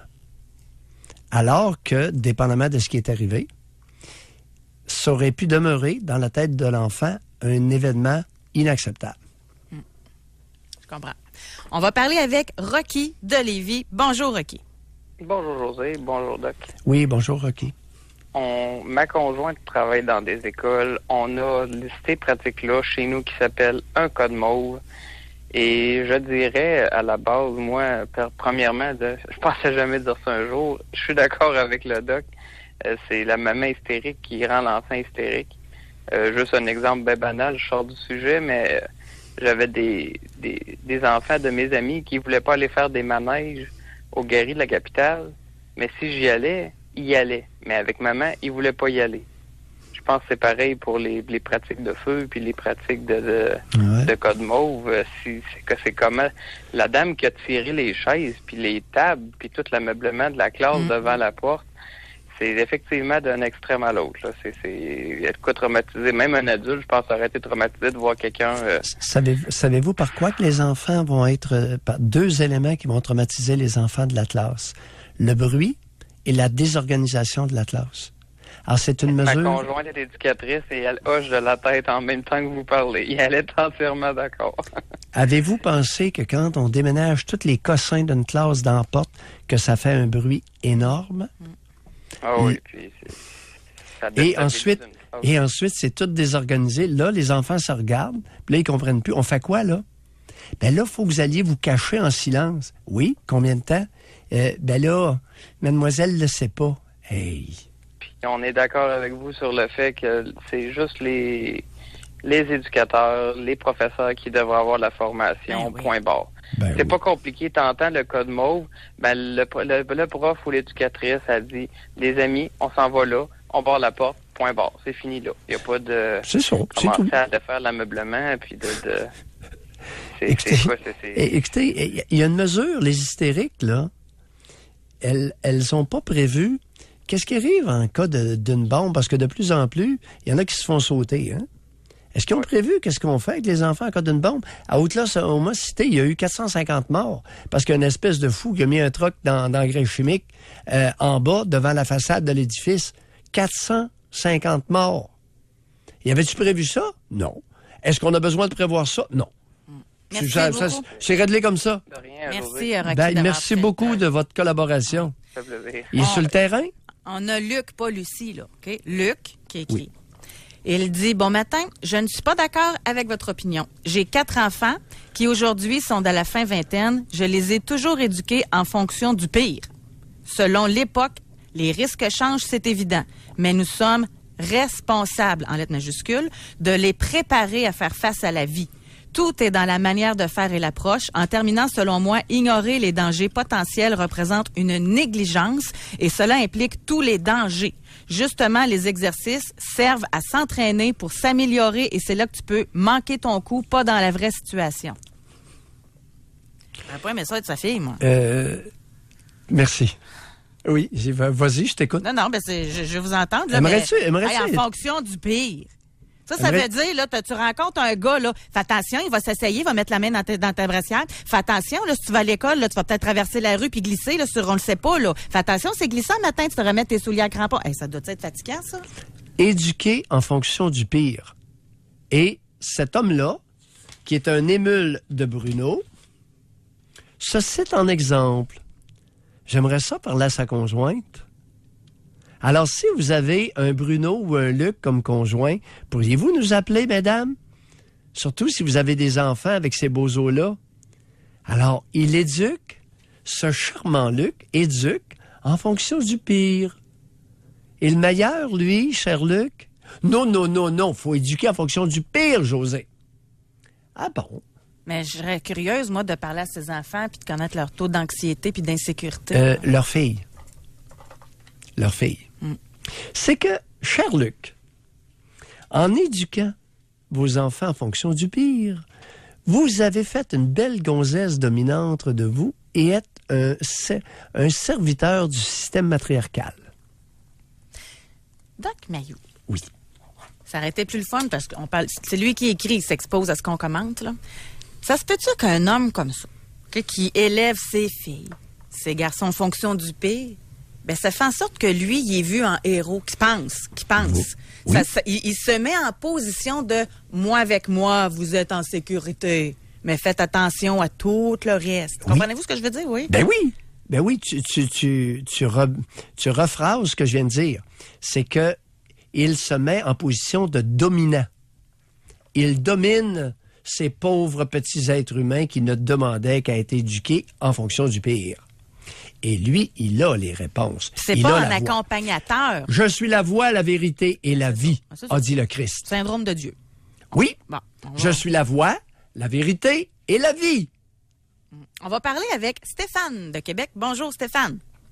Alors que, dépendamment de ce qui est arrivé, ça aurait pu demeurer dans la tête de l'enfant un événement inacceptable. Je comprends. On va parler avec Rocky de Lévis. Bonjour, Rocky. Bonjour José, bonjour Doc. Oui, bonjour, Rocky. On, ma conjointe travaille dans des écoles. On a listé pratique-là chez nous qui s'appelle un code mauve. Et je dirais, à la base, moi, per- premièrement, de, je pensais jamais dire ça un jour. Je suis d'accord avec le Doc. Euh, c'est la maman hystérique qui rend l'enfant hystérique. Euh, juste un exemple bien banal, je sors du sujet, mais euh, j'avais des, des, des enfants de mes amis qui voulaient pas aller faire des manèges au Gary de la capitale. Mais si j'y allais, ils y allaient. Mais avec maman, ils voulaient pas y aller. Je je pense que c'est pareil pour les, les pratiques de feu puis les pratiques de, de, Ouais. de code mauve. Euh, si, c'est que c'est comment la dame qui a tiré les chaises puis les tables puis tout l'ameublement de la classe Mm. devant la porte. C'est effectivement d'un extrême à l'autre. Là. C'est, c'est être quoi traumatisé. Même un adulte, je pense, aurait été traumatisé de voir quelqu'un... Euh... Savez, savez-vous par quoi que les enfants vont être... euh, par deux éléments qui vont traumatiser les enfants de la classe. Le bruit et la désorganisation de la classe. Alors, c'est une Ma mesure... conjointe est éducatrice et elle hoche de la tête en même temps que vous parlez. Et elle est entièrement d'accord. Avez-vous pensé que quand on déménage tous les cossins d'une classe dans la porte, que ça fait un bruit énorme? Ah oui, Et- puis c'est... ça Et déstabilise ensuite, une classe. et ensuite, c'est tout désorganisé. Là, les enfants se regardent, puis là, ils comprennent plus. On fait quoi, là? Ben là, il faut que vous alliez vous cacher en silence. Oui, combien de temps? Euh, ben là, mademoiselle le sait pas. Hey! Puis on est d'accord avec vous sur le fait que c'est juste les les éducateurs, les professeurs qui devraient avoir la formation, Ben oui. point barre. Ben C'est oui. pas compliqué. T'entends le code mauve, ben le, le, le prof ou l'éducatrice a dit, les amis, on s'en va là, on barre la porte, point barre. C'est fini là. Il n'y a pas de C'est ça, c'est commencer tout. à de faire l'ameublement, puis de... de... C'est, Écoutez, c'est quoi, c'est, c'est... Et- écoutez, il y a une mesure, les hystériques, là, elles elles ont pas prévu qu'est-ce qui arrive en cas de- d'une bombe, parce que de plus en plus, il y en a qui se font sauter, hein? Est-ce qu'ils ont prévu qu'est-ce qu'on fait avec les enfants en cas d'une bombe? À Haute-Là-Oklahoma Cité, il y a eu quatre cent cinquante morts parce qu'il y a une espèce de fou qui a mis un troc dans, d'engrais chimique euh, en bas, devant la façade de l'édifice. quatre cent cinquante morts. Y avait-tu prévu ça? Non. Est-ce qu'on a besoin de prévoir ça? Non. Merci Ça- ça- beaucoup. c'est réglé comme ça. De rien, Merci, José. euh, Rocky, Ben, d'avoir merci pris le beaucoup temps. de votre collaboration. Ça fait plaisir. Il est On- sur le terrain? On a Luc, pas Lucie, là. OK? Luc qui écrit. Il dit, bon matin, je ne suis pas d'accord avec votre opinion. J'ai quatre enfants qui aujourd'hui sont dans la fin vingtaine. Je les ai toujours éduqués en fonction du pire. Selon l'époque, les risques changent, c'est évident. Mais nous sommes responsables, en lettres majuscules, de les préparer à faire face à la vie. Tout est dans la manière de faire et l'approche. En terminant, selon moi, ignorer les dangers potentiels représente une négligence et cela implique tous les dangers. Justement, les exercices servent à s'entraîner pour s'améliorer et c'est là que tu peux manquer ton coup, pas dans la vraie situation. J'aurais pas aimé ça être sa fille, moi. Euh, merci. Oui, j'ai- vas-y, je t'écoute. Non, non, ben c'est, je, je vais vous entendre. Là, Aimerais-tu- mais, aimerais-tu- hey, en fonction du pire. Ça, ça Aimerais- veut dire, là, t'as- tu rencontres un gars, là, fais attention, il va s'essayer, il va mettre la main dans ta, dans ta brassière. Fais attention, là, si tu vas à l'école, là, tu vas peut-être traverser la rue puis glisser, là, sur, on le sait pas, là. Fais attention, c'est glissant le matin, tu te remets tes souliers à crampons. Hey, ça doit être fatigant, ça? Éduquer en fonction du pire. Et cet homme-là, qui est un émule de Bruno, se cite en exemple. J'aimerais ça parler à sa conjointe. Alors, si vous avez un Bruno ou un Luc comme conjoint, pourriez-vous nous appeler, mesdames? Surtout si vous avez des enfants avec ces beaux os-là. Alors, il éduque, ce charmant Luc éduque en fonction du pire. Et le meilleur, lui, cher Luc? Non, non, non, non, faut éduquer en fonction du pire, José. Ah bon? Mais je serais curieuse, moi, de parler à ses enfants puis de connaître leur taux d'anxiété puis d'insécurité. Euh, leur fille. Leur fille. Mm. C'est que, cher Luc, en éduquant vos enfants en fonction du pire, vous avez fait une belle gonzesse dominante de vous et êtes un, se- un serviteur du système matriarcal. Doc Mayou. Oui. Ça aurait été plus le fun parce qu'on parle. C'est lui qui écrit, il s'expose à ce qu'on commente, là. Ça se peut-tu qu'un homme comme ça, ok, qui élève ses filles, ses garçons en fonction du pire, ben ça fait en sorte que lui, il est vu en héros, qui pense, qui pense. Oui. Ça, ça- il, il se met en position de moi avec moi, vous êtes en sécurité, mais faites attention à tout le reste. Oui. Comprenez-vous ce que je veux dire, oui? Ben oui. Ben oui, tu, tu, tu, tu, re- tu rephrases ce que je viens de dire. C'est que il se met en position de dominant. Il domine ces pauvres petits êtres humains qui ne demandaient qu'à être éduqués en fonction du pire. Et lui, il a les réponses. C'est Il pas a un la voix. accompagnateur. Je suis la voie, la vérité et la vie, Ah, c'est ça. a dit le Christ. Syndrome de Dieu. Oui, Bon, on va- je suis la voie, la vérité et la vie. On va parler avec Stéphane de Québec. Bonjour Stéphane.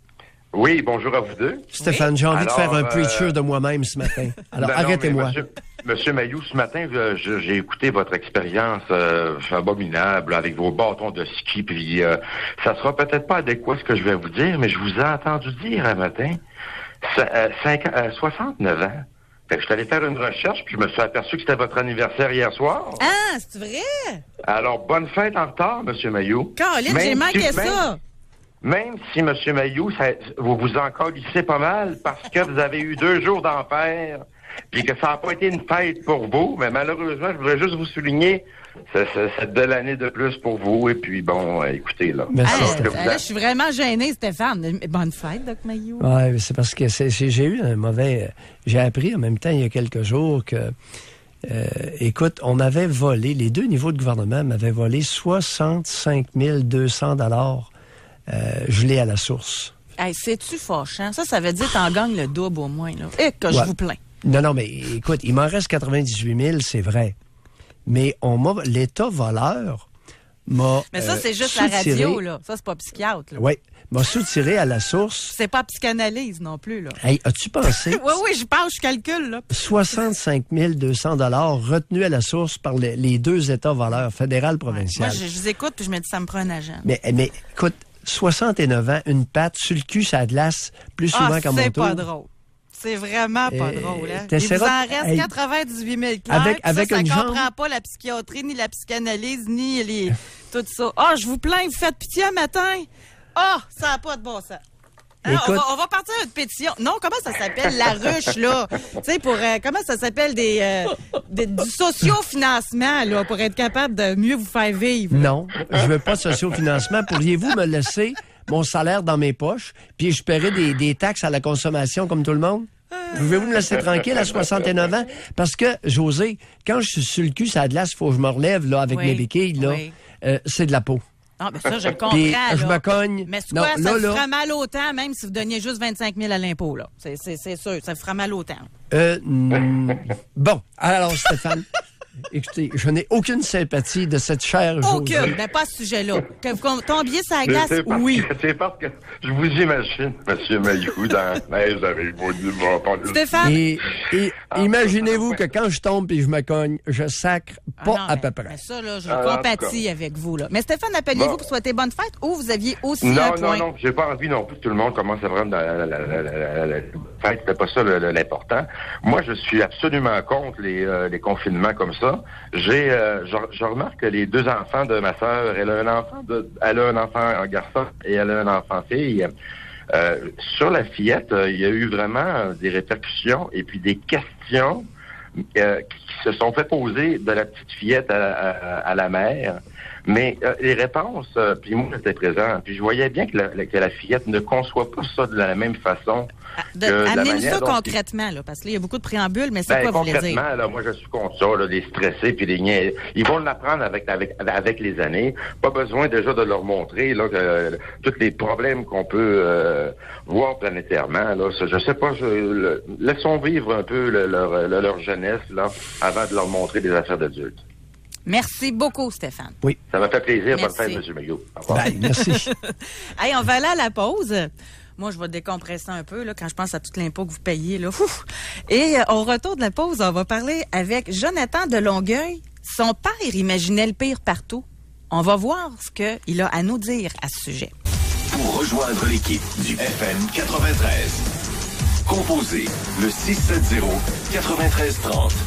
Oui, bonjour à vous deux. Stéphane, j'ai envie Alors, de faire un euh, preacher de moi-même ce matin. Alors, non, non, arrêtez-moi. Monsieur, monsieur Mailloux, ce matin, je- je- j'ai écouté votre expérience euh, abominable avec vos bâtons de ski, puis euh, ça sera peut-être pas adéquat ce que je vais vous dire, mais je vous ai entendu dire un matin, ça, euh, cinq, euh, soixante-neuf ans. Fait que je suis allé faire une recherche, puis je me suis aperçu que c'était votre anniversaire hier soir. Ah, c'est vrai? Alors, bonne fête en retard, Monsieur Mailloux. Caroline, j'ai Même manqué si- ça. Même si, Monsieur Mailloux, ça, vous vous en colissez pas mal parce que vous avez eu deux jours d'enfer, puis que ça n'a pas été une fête pour vous, mais malheureusement, je voudrais juste vous souligner ce- ce- cette belle année de plus pour vous, et puis bon, euh, écoutez, là. Merci, Ah, Alors que Stéphane. vous là, a- je suis vraiment gênée, Stéphane. Bonne fête, Doc Mayou. Ouais, c'est parce que c'est, c'est- j'ai eu un mauvais... J'ai appris en même temps, il y a quelques jours, que... euh, écoute, on m'avait volé, les deux niveaux de gouvernement m'avaient volé soixante-cinq mille deux cents dollars euh, gelés à la source. Hey, c'est-tu fâchant? Ça, ça veut dire que t'en gagnes le double au moins, là. Et que je Ouais. vous plains. Non, non, mais écoute, il m'en reste quatre-vingt-dix-huit mille, c'est vrai. Mais on m'a, l'État voleur m'a Mais ça, euh, c'est juste la soutiré- radio, là. Ça, c'est pas psychiatre, là. Oui, m'a soutiré à la source. C'est pas psychanalyse non plus, là. Hey, as-tu pensé? Oui, oui, je pense, je calcule, là. soixante-cinq mille deux cents dollars retenus à la source par les, les deux États voleurs, fédéral, provincial. Moi, je, je vous écoute, puis je me dis, ça me prend un agent. Mais, mais écoute, soixante-neuf ans, une patte sur le cul, ça glace plus souvent Ah, qu'à mon c'est tour. pas drôle. C'est vraiment pas Euh, drôle, hein? Il vous t'essaieras- en reste hey, quatre-vingt-dix-huit mille clairs, avec- puis ça, avec ça une comprend jambe- pas la psychiatrie, ni la psychanalyse, ni les... tout ça. Ah, je vous plains, vous faites pitié un matin. Ah, ça n'a pas de bon sens. Hein, on, Écoute- va, on va partir à une pétition. Non, comment ça s'appelle? La ruche, là. Tu sais, pour... euh, comment ça s'appelle? Des, euh, des- du socio-financement, là, pour être capable de mieux vous faire vivre. Non, je veux pas de sociofinancement. Pourriez-vous me laisser mon salaire dans mes poches, puis je paierai des, des taxes à la consommation comme tout le monde? Pouvez-vous me laisser tranquille à soixante-neuf ans? Parce que, José, quand je suis sur le cul, ça glace, il faut que je me relève là, avec Oui, mes béquilles. Là. oui. Euh, c'est de la peau. Ah, ben ça, je le comprends, Puis, là. je me cogne. Mais c'est Non, quoi, ça là, vous là. fera mal autant, même si vous donniez juste vingt-cinq mille à l'impôt, là. C'est, c'est, c'est sûr, ça vous fera mal autant. Euh, mm, bon, alors Stéphane, écoutez, je n'ai aucune sympathie de cette chère Aucune, Josée. mais pas à ce sujet-là. Que vous tombiez sur la Mais glace, c'est parce oui. que- C'est parce que je vous imagine, Monsieur Mailloux, dans la neige avec vos vos- Stéphane? Et, et imaginez-vous que quand je tombe et je me cogne, je sacre Ah pas non, à mais- peu près. mais ça, là, je Ah, en tout compatis avec vous, là. Mais Stéphane, appeliez-vous Bon. pour souhaiter bonne fête ou vous aviez aussi un Non, non, point? non, j'ai pas envie non plus que tout le monde commence à prendre la, la, la, la, la, la- fête, c'était pas ça le- le- l'important. Moi, je suis absolument contre les, euh, les confinements comme ça. J'ai, euh, je, je remarque que les deux enfants de ma sœur, elle a un enfant, de, elle a un enfant un garçon et elle a un enfant fille. Euh, sur la fillette, euh, il y a eu vraiment euh, des répercussions et puis des questions euh, qui se sont fait poser de la petite fillette à, à, à la mère. Mais euh, les réponses, euh, puis moi j'étais présent, puis je voyais bien que la, que la fillette ne conçoit pas ça de la même façon. Ah, de- que de la Amenez-nous manière ça dont- concrètement, là, parce que là, il y a beaucoup de préambules, mais c'est Ben, quoi vous voulez dire? concrètement, là, moi je suis contre ça, là, les stressés puis les niais. Ils vont l'apprendre avec, avec, avec les années. Pas besoin déjà de leur montrer là, que, euh, tous les problèmes qu'on peut euh, voir planétairement. Là. Ça, je sais pas, je, le- laissons vivre un peu le- leur, le- leur jeunesse là, avant de leur montrer des affaires d'adultes. Merci beaucoup, Stéphane. Ça m'a fait plaisir. Merci. Bonne fête, M. Maillot. Au revoir. Ben, merci. Hey, on va aller à la pause. Moi, je vais décompresser un peu là, quand je pense à tout l'impôt que vous payez. Là. Ouf. Et euh, au retour de la pause, on va parler avec Jonathan de Longueuil. Son père imaginait le pire partout. On va voir ce qu'il a à nous dire à ce sujet. Pour rejoindre l'équipe du F M quatre-vingt-treize, composez le six sept zéro, neuf trois trois zéro.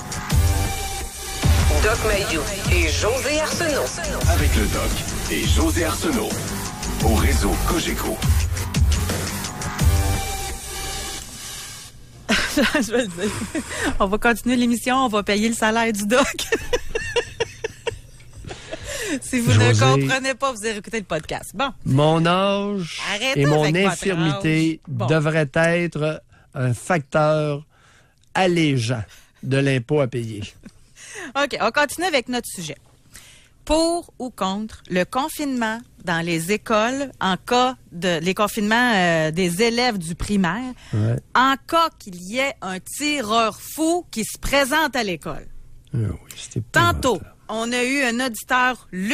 Doc Mayou et José Arsenault. Avec le Doc et José Arsenault. Au réseau Cogeco. Je vais le dire. On va continuer l'émission, on va payer le salaire du doc. Si vous José. ne comprenez pas, vous allez écouter le podcast. Bon. Mon âge Arrêtez et mon avec votre infirmité âge. Bon. devraient être un facteur allégeant de l'impôt à payer. OK, on continue avec notre sujet. Pour ou contre le confinement dans les écoles en cas de les confinements euh, des élèves du primaire, Ouais. en cas qu'il y ait un tireur fou qui se présente à l'école. Ah oui, c'était Tantôt, épouvantable. on a eu un auditeur, Luc,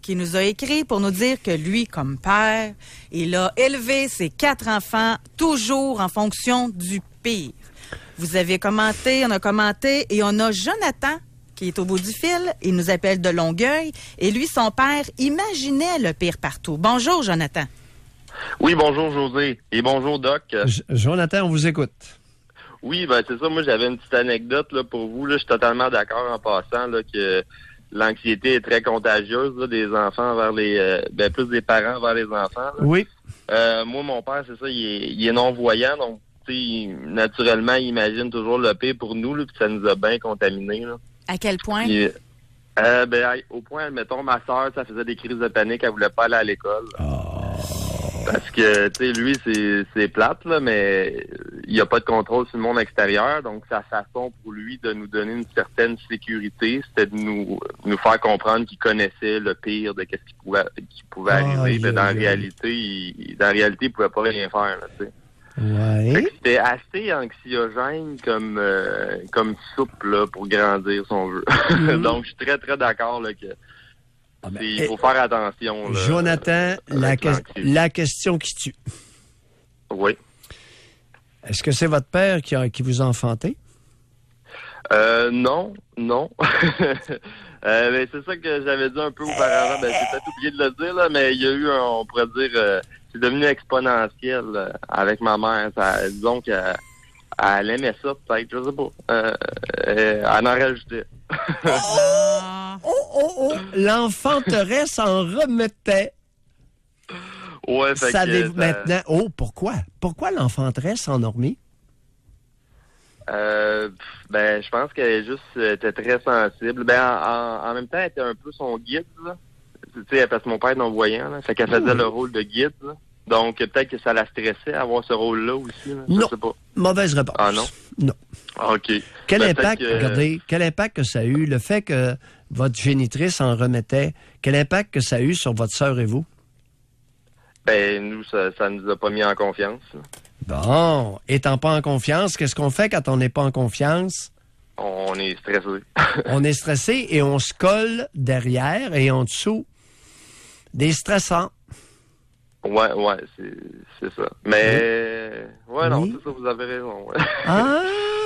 qui nous a écrit pour nous dire que lui, comme père, il a élevé ses quatre enfants toujours en fonction du pire. Vous avez commenté, on a commenté, et on a Jonathan qui est au bout du fil. Il nous appelle de Longueuil. Et lui, son père, imaginait le pire partout. Bonjour, Jonathan. Oui, bonjour, José. Et bonjour, Doc. J- Jonathan, on vous écoute. Oui, ben c'est ça. Moi, j'avais une petite anecdote là, pour vous. Là. Je suis totalement d'accord en passant là, que l'anxiété est très contagieuse là, des enfants vers les... Euh, ben, plus des parents vers les enfants. Là. Oui. Euh, moi, mon père, c'est ça, il est, il est non-voyant. Donc, tu sais, naturellement, il imagine toujours le pire pour nous. Là, puis ça nous a bien contaminés. Là. À quel point? Puis, euh, ben, au point, mettons, ma soeur, ça faisait des crises de panique. Elle voulait pas aller à l'école. Oh. Parce que, tu sais, lui, c'est, c'est plate, là, mais il n'y a pas de contrôle sur le monde extérieur. Donc, sa façon pour lui de nous donner une certaine sécurité, c'était de nous, nous faire comprendre qu'il connaissait le pire de qu'est-ce qui pouvait, qui pouvait Oh, arriver. Mais yeah, dans la yeah. réalité, il, dans la réalité, il pouvait pas rien faire, là, tu sais. Ouais. Fait que c'était assez anxiogène comme euh, comme soupe là, pour grandir, si on veut. Mm-hmm. Donc, je suis très, très d'accord là, que Ah ben, c'est- il faut faire attention. Là, Jonathan, euh, la, avec que- l'anxiété. la question qui tue. Oui. Est-ce que c'est votre père qui, a, qui vous a enfanté? Euh, non, non. euh, mais c'est ça que j'avais dit un peu auparavant. Ben, j'ai peut-être oublié de le dire, là, mais il y a eu, un, on pourrait dire, euh, c'est devenu exponentiel euh, avec ma mère. Ça, disons qu'elle elle aimait ça, peut-être, je sais pas. Euh, euh, elle en rajoutait. Ah. Oh, oh, oh! L'enfanteresse en remettait. Ouais, fait Ça que, dé- ça- Maintenant, oh, pourquoi? Pourquoi l'enfanteresse endormie? Euh, pff, ben, je pense qu'elle est juste euh, était très sensible. Ben, en, en- en même temps, elle était un peu son guide, là. Tu sais, parce que mon père est non-voyant, là. Fait qu'elle faisait Oui. le rôle de guide, là. Donc, peut-être que ça la stressait avoir ce rôle-là aussi, là. Je Non. sais pas. Mauvaise réponse. Ah, non? Non. Ah, OK. Quel Ben, impact, peut-être que- regardez, quel impact que ça a eu, le fait que votre génitrice en remettait, quel impact que ça a eu sur votre sœur et vous? Ben, nous, ça, ça nous a pas mis en confiance, là. Bon, étant pas en confiance, qu'est-ce qu'on fait quand on n'est pas en confiance? On est stressé. On est stressé et on se colle derrière et en dessous des stressants. ouais, ouais, c'est, c'est ça. Mais, ouais, non, Oui. c'est ça, vous avez raison, ouais. Ah!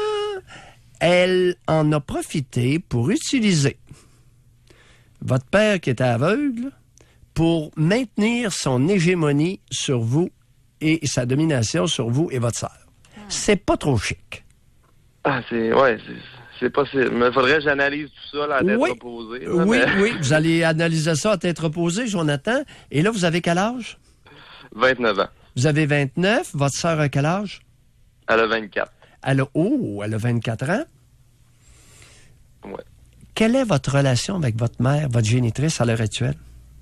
Elle en a profité pour utiliser votre père qui était aveugle pour maintenir son hégémonie sur vous et sa domination sur vous et votre sœur. C'est pas trop chic. Ah, c'est, ouais, c'est, c'est possible. Mais faudrait que j'analyse tout ça, là, à tête Oui. reposée. là, Oui, mais- oui, vous allez analyser ça à tête reposée, Jonathan. Et là, vous avez quel âge? vingt-neuf ans. Vous avez vingt-neuf. Votre sœur a quel âge? Elle a vingt-quatre. Elle a, oh, elle a vingt-quatre ans. Ouais. Quelle est votre relation avec votre mère, votre génitrice à l'heure actuelle?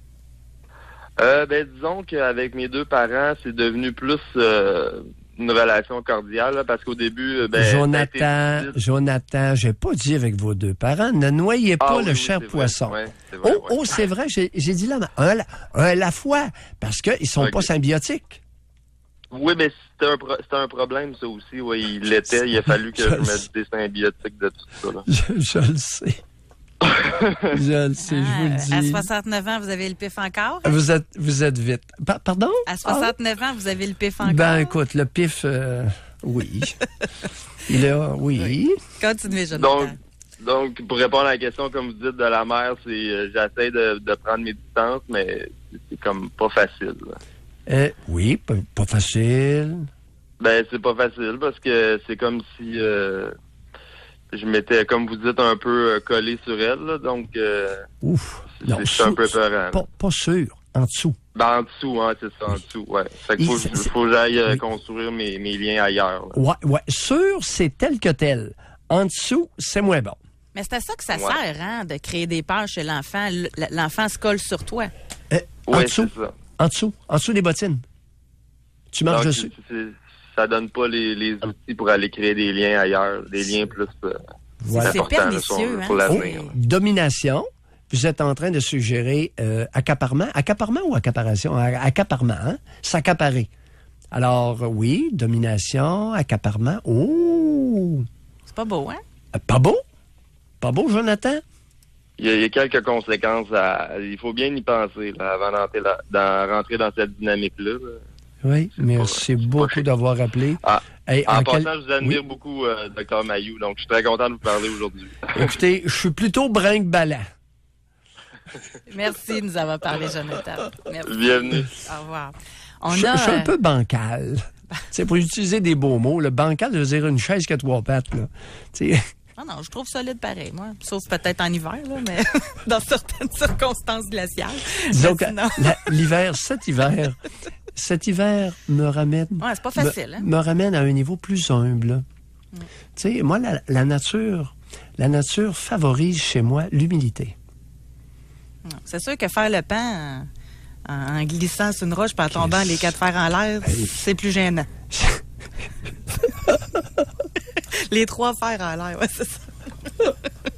Euh, ben, disons qu'avec mes deux parents, c'est devenu plus euh, une relation cordiale, là, parce qu'au début, ben, ça a Jonathan, été difficile. Jonathan, j'ai pas dit avec vos deux parents, ne noyez pas Ah, oui, le oui, cher c'est vrai. poisson. Ouais, c'est vrai, oh, ouais. oh, c'est vrai, j'ai j'ai dit là, un, à la- un à la fois, parce qu'ils sont Ok. pas symbiotiques. Oui, mais c'était un, pro- c'était un problème, ça aussi. Ouais, il l'était. Il a fallu que Je je le mette des symbiotiques de tout ça. Là. Je, je le sais. Je le sais, je vous Ah, le à dis. soixante-neuf ans, vous avez le pif encore? Vous êtes, vous êtes vite. Pa- pardon? À soixante-neuf ans, vous avez le pif Ah, encore? ben, écoute, le pif, euh, oui. Il est, oui. Continuez, Jonathan. Donc, donc, pour répondre à la question, comme vous dites, de la mère, c'est euh, j'essaie de, de prendre mes distances, mais c'est, c'est comme pas facile. là. Euh, oui, pas, pas facile. Ben, c'est pas facile parce que c'est comme si euh, je m'étais, comme vous dites, un peu euh, collé sur elle. Là, donc, euh, Ouf. c'est, Non, c'est un sous- peu peurant. Pas, pas sûr, en dessous. Ben, en dessous, hein, c'est ça, en dessous, ouais. Fait qu'il Il- faut, c'est- c'est- faut que j'aille euh, oui. construire mes, mes liens ailleurs. là. Ouais, ouais. Sûr, c'est tel que tel. En dessous, c'est moins bon. Mais c'est à ça que ça Ouais. sert, hein, de créer des peurs chez l'enfant. L- L'enfant se colle sur toi. Euh, en Ouais, dessous, c'est ça. en dessous, en dessous des bottines. Tu marches Donc, dessus. c'est- c'est- ça donne pas les, les outils pour aller créer des liens ailleurs, des liens plus euh, Voilà. C'est importants là, si on pernicieux, veut, hein, pour Oh, l'avenir. domination. Vous êtes en train de suggérer euh, accaparement. Accaparement ou accaparation? A- Accaparement, hein? S'accaparer. Alors, euh, oui, domination, accaparement. Oh! C'est pas beau, hein? Euh, Pas beau? Pas beau, Jonathan? il y, a, il y a quelques conséquences. À, il faut bien y penser là, avant d'entrer, là, dans, rentrer dans cette dynamique-là. Là. Oui, c'est merci pas, beaucoup pas d'avoir appelé. Ah, hey, en, en passant, passant, je vous admire oui. beaucoup, euh, docteur Mayou, donc je suis très content de vous parler aujourd'hui. Écoutez, je suis plutôt brinque-ballant. Merci de nous avoir parlé, Jonathan. Merci. Bienvenue. Au revoir. On je, a, je suis un euh, peu bancal. C'est pour utiliser des beaux mots. Le bancal, je veux dire une chaise qui a trois pattes. Là. T'sais. Non, non, je trouve solide pareil, moi. Sauf peut-être en hiver, là, mais dans certaines circonstances glaciales. Disons que sinon... la, l'hiver, cet hiver, cet hiver me ramène... Ouais, c'est pas facile, me, hein? me ramène à un niveau plus humble. Mm. Tu sais, moi, la, la nature, la nature favorise chez moi l'humilité. C'est sûr que faire le pain en, en glissant sur une roche puis en tombant les quatre fers en l'air, hey. c'est plus gênant. Les trois fers en l'air, ouais, c'est ça.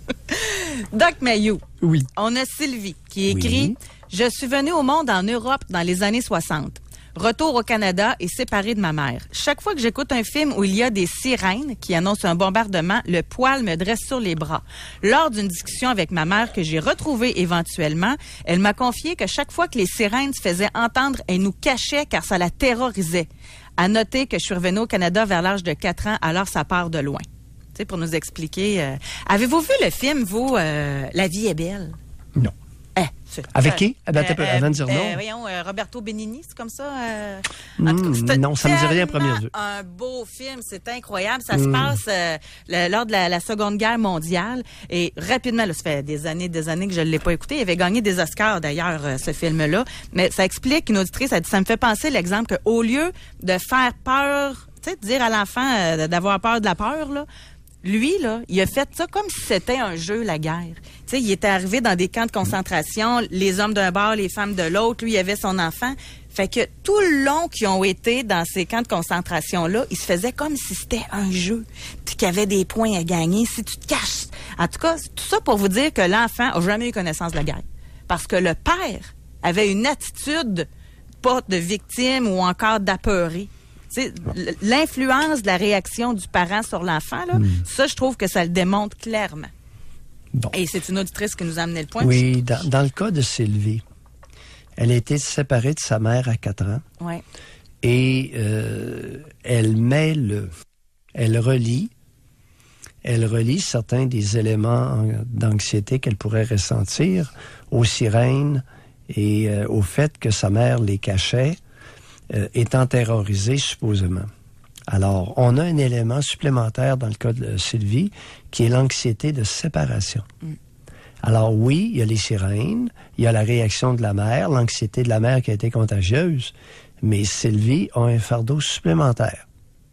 Doc Mayou. Oui. On a Sylvie qui écrit oui. « Je suis venue au monde en Europe dans les années soixante. Retour au Canada et séparée de ma mère. Chaque fois que j'écoute un film où il y a des sirènes qui annoncent un bombardement, le poil me dresse sur les bras. Lors d'une discussion avec ma mère que j'ai retrouvée éventuellement, elle m'a confié que chaque fois que les sirènes se faisaient entendre, elle nous cachait car ça la terrorisait. À noter que je suis revenue au Canada vers l'âge de quatre ans, alors ça part de loin. » Tu sais, pour nous expliquer. Euh, avez-vous vu le film, vous, euh, La vie est belle? Non. Eh, Avec qui? Euh, ben, euh, avant de dire non. Euh, voyons, euh, Roberto Benigni, c'est comme ça? Euh, en tout cas, mmh, non, ça me dit rien à première vue. Un beau film, c'est incroyable. Ça mmh. se passe euh, le, lors de la, la Seconde Guerre mondiale. Et rapidement, là, ça fait des années des années que je ne l'ai pas écouté. Il avait gagné des Oscars, d'ailleurs, euh, ce film-là. Mais ça explique, une auditrice, ça, ça me fait penser l'exemple qu'au lieu de faire peur, tu sais, de dire à l'enfant euh, d'avoir peur de la peur, là, lui, là, il a fait ça comme si c'était un jeu, la guerre. Tu sais, il était arrivé dans des camps de concentration, les hommes d'un bord, les femmes de l'autre, lui, il avait son enfant. Fait que tout le long qu'ils ont été dans ces camps de concentration-là, ils se faisaient comme si c'était un jeu, puis qu'il y avait des points à gagner si tu te caches. En tout cas, tout ça pour vous dire que l'enfant a jamais eu connaissance de la guerre. Parce que le père avait une attitude, pas de victime ou encore d'apeuré. T'sais, l'influence de la réaction du parent sur l'enfant, là, mmh. ça, je trouve que ça le démontre clairement. Bon. Et c'est une auditrice qui nous a amené le point. Oui, dans, dans le cas de Sylvie, elle a été séparée de sa mère à quatre ans. Ouais. Et euh, elle mêle, elle relie, elle relie certains des éléments d'anxiété qu'elle pourrait ressentir aux sirènes et euh, au fait que sa mère les cachait. Euh, étant terrorisée, supposément. Alors, on a un élément supplémentaire dans le cas de Sylvie, qui est l'anxiété de séparation. Mm. Alors oui, il y a les sirènes, il y a la réaction de la mère, l'anxiété de la mère qui a été contagieuse, mais Sylvie a un fardeau supplémentaire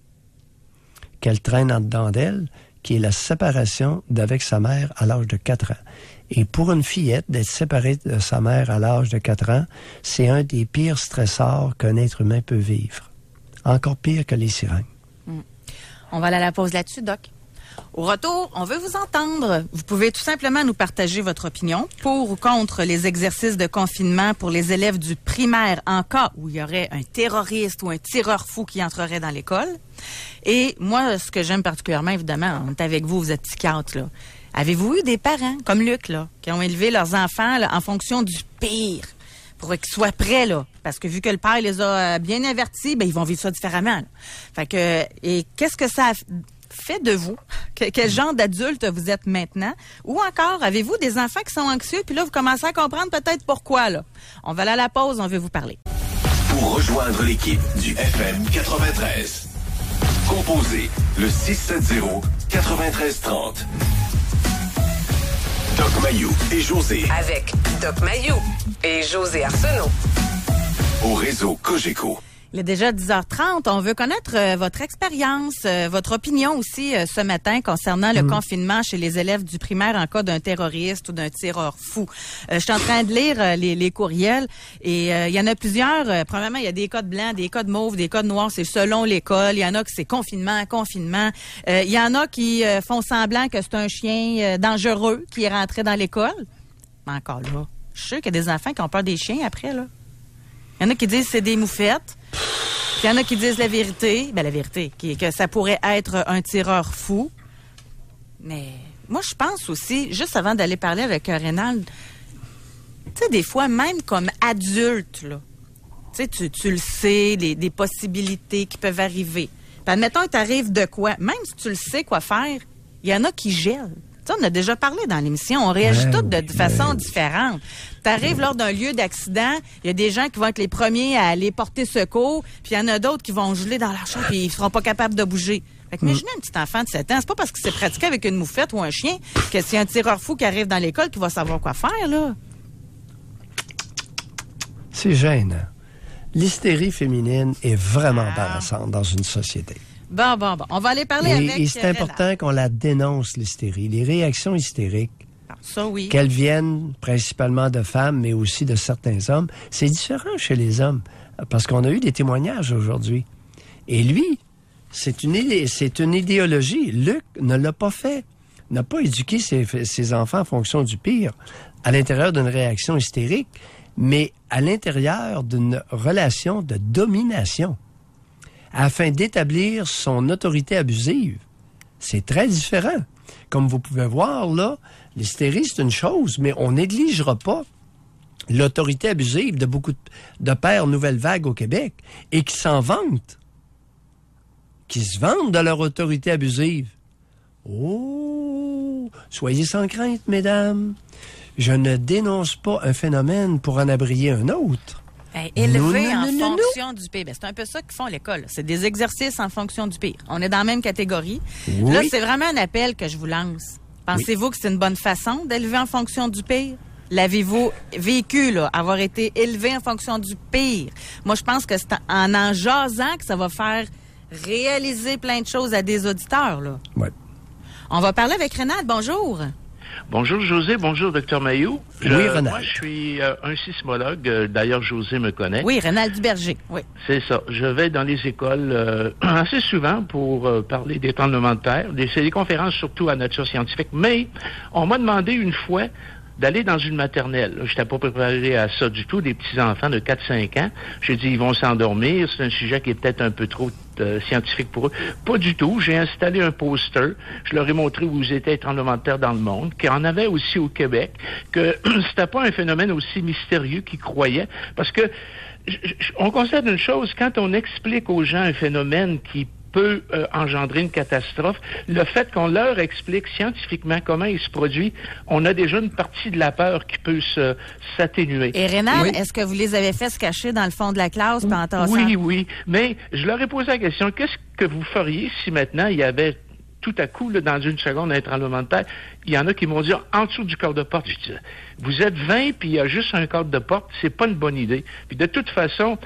qu'elle traîne en dedans d'elle, qui est la séparation d'avec sa mère à l'âge de quatre ans. Et pour une fillette, d'être séparée de sa mère à l'âge de quatre ans, c'est un des pires stressors qu'un être humain peut vivre. Encore pire que les sirènes. Mmh. On va aller à la pause là-dessus, Doc. Au retour, on veut vous entendre. Vous pouvez tout simplement nous partager votre opinion pour ou contre les exercices de confinement pour les élèves du primaire en cas où il y aurait un terroriste ou un tireur fou qui entrerait dans l'école. Et moi, ce que j'aime particulièrement, évidemment, on est avec vous, vous êtes psychiatre, là. Avez-vous eu des parents, comme Luc, là, qui ont élevé leurs enfants là, en fonction du pire, pour qu'ils soient prêts, là? Parce que vu que le père les a bien avertis, ben ils vont vivre ça différemment. Là. Fait que, et qu'est-ce que ça fait de vous? Que, quel genre d'adulte vous êtes maintenant? Ou encore, avez-vous des enfants qui sont anxieux, puis là, vous commencez à comprendre peut-être pourquoi, là? On va aller à la pause, on veut vous parler. Pour rejoindre l'équipe du F M quatre-vingt-treize, composez le six sept zéro neuf trois trois zéro. Doc Mayou et José. Avec Doc Mayou et José Arsenault. Au réseau Cogeco. Il est déjà dix heures trente. On veut connaître euh, votre expérience, euh, votre opinion aussi euh, ce matin concernant le mmh. confinement chez les élèves du primaire en cas d'un terroriste ou d'un tireur fou. Euh, je suis en train de lire euh, les, les courriels et euh, il y en a plusieurs. Euh, premièrement, il y a des codes blancs, des codes mauves, des codes noirs. C'est selon l'école. Il y en a qui c'est confinement, confinement. Euh, il y en a qui euh, font semblant que c'est un chien euh, dangereux qui est rentré dans l'école. Mais encore là, je suis sûr qu'il y a des enfants qui ont peur des chiens après, là. Il y en a qui disent que c'est des moufettes. Il y en a qui disent la vérité. Ben, la vérité, qui, que ça pourrait être un tireur fou. Mais moi, je pense aussi, juste avant d'aller parler avec euh, Rénal, tu sais, des fois, même comme adulte, là, tu sais, tu, tu le sais, les, des possibilités qui peuvent arriver. Puis admettons, il t'arrive de quoi? Même si tu le sais quoi faire, il y en a qui gèlent. Tu sais, on a déjà parlé dans l'émission, on réagit Ouais, toutes de, oui, de façon oui. différente. Tu arrives lors d'un lieu d'accident, il y a des gens qui vont être les premiers à aller porter secours, puis il y en a d'autres qui vont geler dans leur chambre puis ils seront pas capables de bouger. Fait que imaginez un petit enfant de sept ans, c'est pas parce qu'il s'est pratiqué avec une moufette ou un chien que c'est un tireur fou qui arrive dans l'école qui va savoir quoi faire, là. C'est gênant. L'hystérie féminine est vraiment Ah. embarrassante dans une société. Bon, bon, bon. On va aller parler Et, avec et c'est Rénal. important qu'on la dénonce, l'hystérie. Les réactions hystériques, Ça, oui. qu'elles viennent principalement de femmes, mais aussi de certains hommes, c'est différent chez les hommes. Parce qu'on a eu des témoignages aujourd'hui. Et lui, c'est une, idée- c'est une idéologie. Luc ne l'a pas fait. N'a pas éduqué ses, ses enfants en fonction du pire, à l'intérieur d'une réaction hystérique, mais à l'intérieur d'une relation de domination, afin d'établir son autorité abusive. C'est très différent. Comme vous pouvez voir, là, l'hystérie, c'est une chose, mais on négligera pas l'autorité abusive de beaucoup de, de pères Nouvelle Vague au Québec et qui s'en vantent, qui se vantent de leur autorité abusive. Oh! Soyez sans crainte, mesdames. Je ne dénonce pas un phénomène pour en abrier un autre. Ben, élevé Non, non, en non, non, fonction du pire. Ben, c'est un peu ça qu'ils font à l'école. C'est des exercices en fonction du pire. On est dans la même catégorie. Oui. Là, c'est vraiment un appel que je vous lance. Pensez-vous que c'est une bonne façon d'élever en fonction du pire? L'avez-vous vécu, là, avoir été élevé en fonction du pire? Moi, je pense que c'est en en jasant que ça va faire réaliser plein de choses à des auditeurs, là. Ouais. On va parler avec Rénal. Bonjour. Bonjour José, bonjour Docteur Mailloux. Je- Oui, Rénal. Moi, je suis euh, un sismologue. euh, D'ailleurs, José me connaît. Oui, Rénal Duberger. Oui. C'est ça. Je vais dans les écoles euh, assez souvent pour euh, parler des tremblements de terre. Des- C'est des conférences surtout à nature scientifique. Mais on m'a demandé une fois d'aller dans une maternelle. Je n'étais pas préparé à ça du tout, des petits-enfants de quatre cinq ans. J'ai dit, ils vont s'endormir. C'est un sujet qui est peut-être un peu trop euh, scientifique pour eux. Pas du tout. J'ai installé un poster. Je leur ai montré où étaient les tremblements de terre dans le monde, qu'il y en avait aussi au Québec, que c'était pas un phénomène aussi mystérieux qu'ils croyaient. Parce que j- j- on constate une chose, quand on explique aux gens un phénomène qui peut euh, engendrer une catastrophe, le fait qu'on leur explique scientifiquement comment il se produit, on a déjà une partie de la peur qui peut se s'atténuer. Et Rénal, Oui. est-ce que vous les avez fait se cacher dans le fond de la classe puis en tassant? Oui, oui, mais je leur ai posé la question, qu'est-ce que vous feriez si maintenant il y avait tout à coup, là, dans une seconde, un tremblement de terre? Il y en a qui m'ont dit, en dessous du corps de porte, je dis, vous êtes vingt puis il y a juste un corps de porte, c'est pas une bonne idée. Puis de toute façon,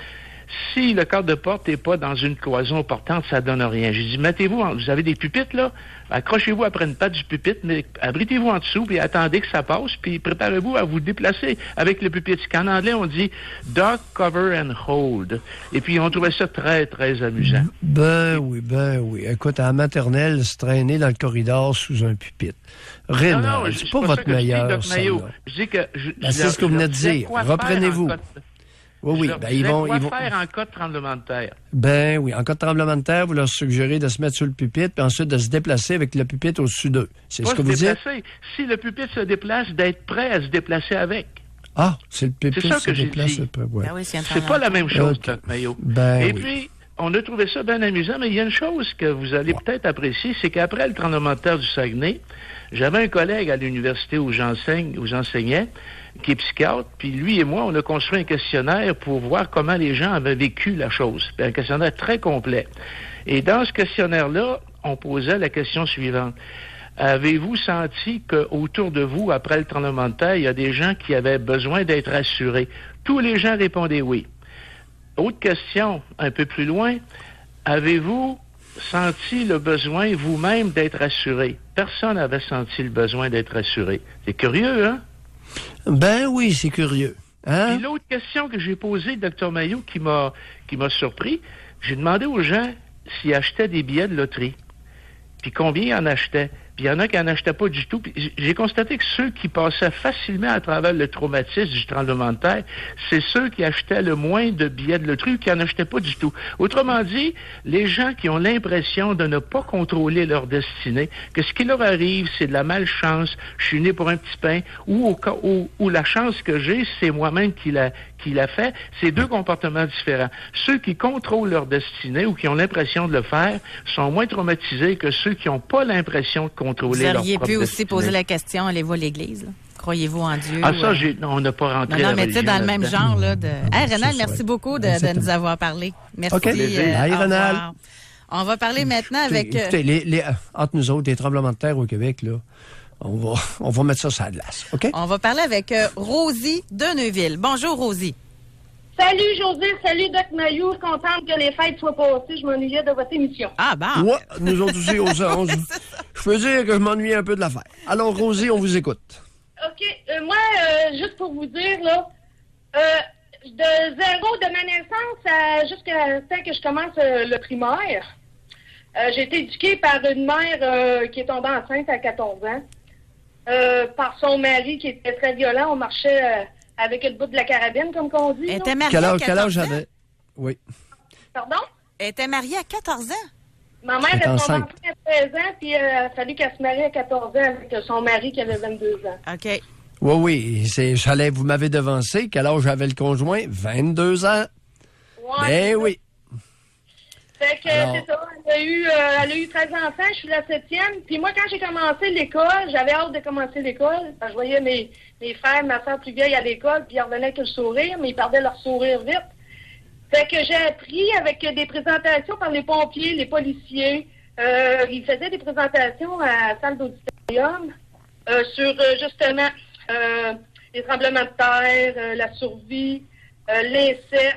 si le cadre de porte n'est pas dans une cloison portante, ça donne rien. J'ai dit, mettez-vous, en- vous avez des pupitres, là, accrochez-vous après une patte du pupitre, mais abritez-vous en dessous, puis attendez que ça passe, puis préparez-vous à vous déplacer avec le pupitre. En anglais, on dit « duck, cover and hold ». Et puis, on trouvait ça très, très amusant. Ben oui, ben oui. Écoute, à la maternelle, se traîner dans le corridor sous un pupitre. Rénal, Non, non, c'est c'est pas ça votre que je dis, meilleur, Doc ça, Mayo. là. Je dis que... je- Ben, je c'est leur- ce que vous je venez leur de disais dire. quoi faire Reprenez-vous. en cas de- Oui, oui, je leur ben ils disais vont... quoi Ils vont... faire en cas de tremblement de terre. Ben oui, en cas de tremblement de terre, vous leur suggérez de se mettre sur le pupitre, puis ensuite de se déplacer avec le pupitre au-dessus d'eux. C'est Pas ce que se vous dites? déplacer. Si le pupitre se déplace, d'être prêt à se déplacer avec. Ah, c'est le pupitre C'est ça qui se que j'ai déplace. dit. après, ouais. Ah oui, c'est un C'est pas la même chose, Ok. Doc Mayo. Ben Et oui. puis, on a trouvé ça bien amusant, mais il y a une chose que vous allez peut-être apprécier, c'est qu'après le tremblement de terre du Saguenay, j'avais un collègue à l'université où j'enseigne, où j'enseignais, qui est psychiatre, puis lui et moi, on a construit un questionnaire pour voir comment les gens avaient vécu la chose. Puis un questionnaire très complet. Et dans ce questionnaire-là, on posait la question suivante. Avez-vous senti qu'autour de vous, après le tremblement de terre, il y a des gens qui avaient besoin d'être rassurés? Tous les gens répondaient oui. Autre question, un peu plus loin. Avez-vous senti le besoin vous-même d'être rassuré? Personne n'avait senti le besoin d'être rassuré. C'est curieux, hein? Ben oui, c'est curieux. Hein? Puis l'autre question que j'ai posée, Docteur Mailloux, qui m'a qui m'a surpris, j'ai demandé aux gens s'ils achetaient des billets de loterie. Puis combien ils en achetaient? puis il y en a qui n'en achetaient pas du tout. Puis j'ai constaté que ceux qui passaient facilement à travers le traumatisme du tremblement de terre, c'est ceux qui achetaient le moins de billets de loterie ou qui n'en achetaient pas du tout. Autrement dit, les gens qui ont l'impression de ne pas contrôler leur destinée, que ce qui leur arrive, c'est de la malchance, je suis né pour un petit pain, ou au cas où, où la chance que j'ai, c'est moi-même qui l'a qui l'a fait, c'est deux comportements différents. Ceux qui contrôlent leur destinée ou qui ont l'impression de le faire sont moins traumatisés que ceux qui n'ont pas l'impression de contrôler leur propre destinée. Vous auriez pu aussi poser la question, allez-vous à l'église? Là? Croyez-vous en Dieu? Ah, ça, euh... j'ai, non, on n'a pas rentré Non, non, mais tu sais, dans le même genre, là, de... Hey, Rénal, merci vrai. beaucoup de, Exactement. de nous avoir parlé. Merci. OK. Euh, Bye, Rénal. On va parler maintenant Écoutez, avec... Euh... écoutez, les, les, entre nous autres, les tremblements de terre au Québec, là, on va, on va mettre ça sur la glace, OK? On va parler avec euh, Rosie de Neuville. Bonjour, Rosie. Salut, José. Salut, Doc Mayou. Contente que les fêtes soient passées. Je m'ennuyais de votre émission. Ah, bon. Ouais, nous autres aussi, aux onze. Je peux dire que je m'ennuie un peu de l'affaire. Alors, Rosie, on vous écoute. OK. Euh, moi, euh, juste pour vous dire, là, euh, de zéro de ma naissance à, jusqu'à temps que je commence euh, le primaire, euh, j'ai été éduquée par une mère euh, qui est tombée enceinte à quatorze ans, euh, par son mari qui était très violent. On marchait... Euh, avec le bout de la carabine, comme qu'on dit. Elle là. était mariée Quel à âge, quel âge quatorze ans? j'avais? Oui. Pardon? Elle était mariée à quatorze ans? Ma mère Elle est est tombée enceinte. enceinte à treize ans, puis euh, il a fallu qu'elle se marie à quatorze ans avec son mari qui avait vingt-deux ans. OK. Oui, oui. C'est, j'allais, vous m'avez devancé. Quel âge avait le conjoint? vingt-deux ans. Ouais, Ben oui. Fait que Alors... c'est ça. Elle a, eu, euh, elle a eu treize enfants, je suis la septième. Puis moi, quand j'ai commencé l'école, j'avais hâte de commencer l'école. Je voyais mes, mes frères, ma soeur plus vieille à l'école, puis ils revenaient avec le sourire, mais ils perdaient leur sourire vite. Fait que j'ai appris avec des présentations par les pompiers, les policiers. Euh, ils faisaient des présentations à la salle d'auditorium euh, sur euh, justement euh, les tremblements de terre, euh, la survie, euh, l'inceste.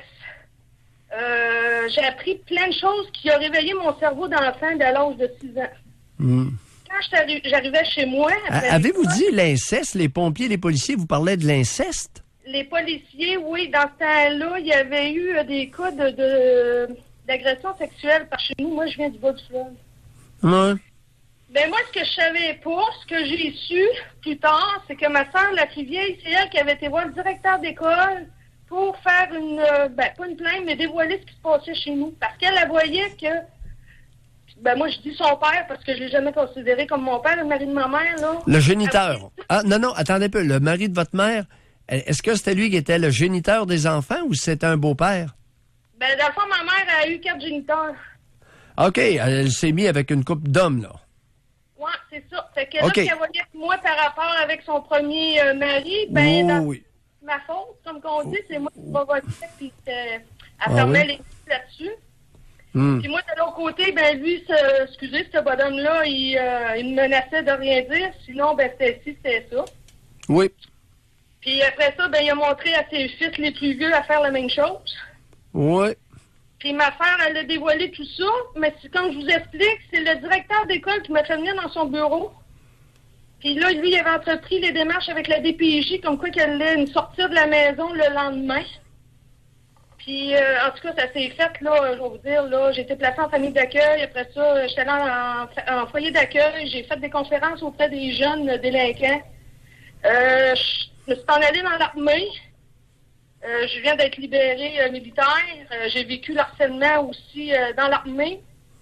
Euh, j'ai appris plein de choses qui ont réveillé mon cerveau d'enfant dès l'âge de six ans. Mm. Quand j'arrivais chez moi... A- Avez-vous dit l'inceste, les pompiers, les policiers, vous parlaient de l'inceste? Les policiers, oui, dans ce temps-là, il y avait eu euh, des cas de, de, d'agression sexuelle par chez nous. Moi, je viens du bas du fleuve. Ouais. Ben moi, ce que je savais pas, ce que j'ai su plus tard, c'est que ma soeur, la plus vieille, c'est elle qui avait été voir le directeur d'école pour faire une, euh, ben pas une plainte, mais dévoiler ce qui se passait chez nous. Parce qu'elle, elle voyait que, ben moi, je dis son père parce que je l'ai jamais considéré comme mon père, le mari de ma mère, là. Le géniteur. Ah, non, non, attendez un peu. Le mari de votre mère, est-ce que c'était lui qui était le géniteur des enfants ou c'était un beau-père? Ben, dans le fond, ma mère a eu quatre géniteurs. OK, elle s'est mise avec une couple d'hommes, là. Ouais, c'est ça. Fait que là, OK. ce qu'elle voyait que moi, par rapport avec son premier euh, mari, ben, Oh, dans oui. ma faute, comme qu'on dit, c'est moi qui provoquais, puis euh, elle Ah fermait oui? les yeux là-dessus. Hmm. Puis moi, de l'autre côté, ben lui, ce, excusez, ce bonhomme-là, il, euh, il me menaçait de rien dire. Sinon, ben c'était ci, c'était ça. Oui. Puis après ça, ben il a montré à ses fils les plus vieux à faire la même chose. Oui. Puis ma sœur, elle a dévoilé tout ça. Mais c'est, comme je vous explique, c'est le directeur d'école qui m'a fait venir dans son bureau. Puis là, lui, il avait entrepris les démarches avec la D P J, comme quoi qu'elle allait nous sortir de la maison le lendemain. Puis, euh, en tout cas, ça s'est fait, là, je vais vous dire, là, j'ai été placée en famille d'accueil. Après ça, j'étais là en, en foyer d'accueil. J'ai fait des conférences auprès des jeunes délinquants. Euh, je me suis en allée dans l'armée. Euh, je viens d'être libérée euh, militaire. Euh, j'ai vécu l'harcèlement aussi euh, dans l'armée.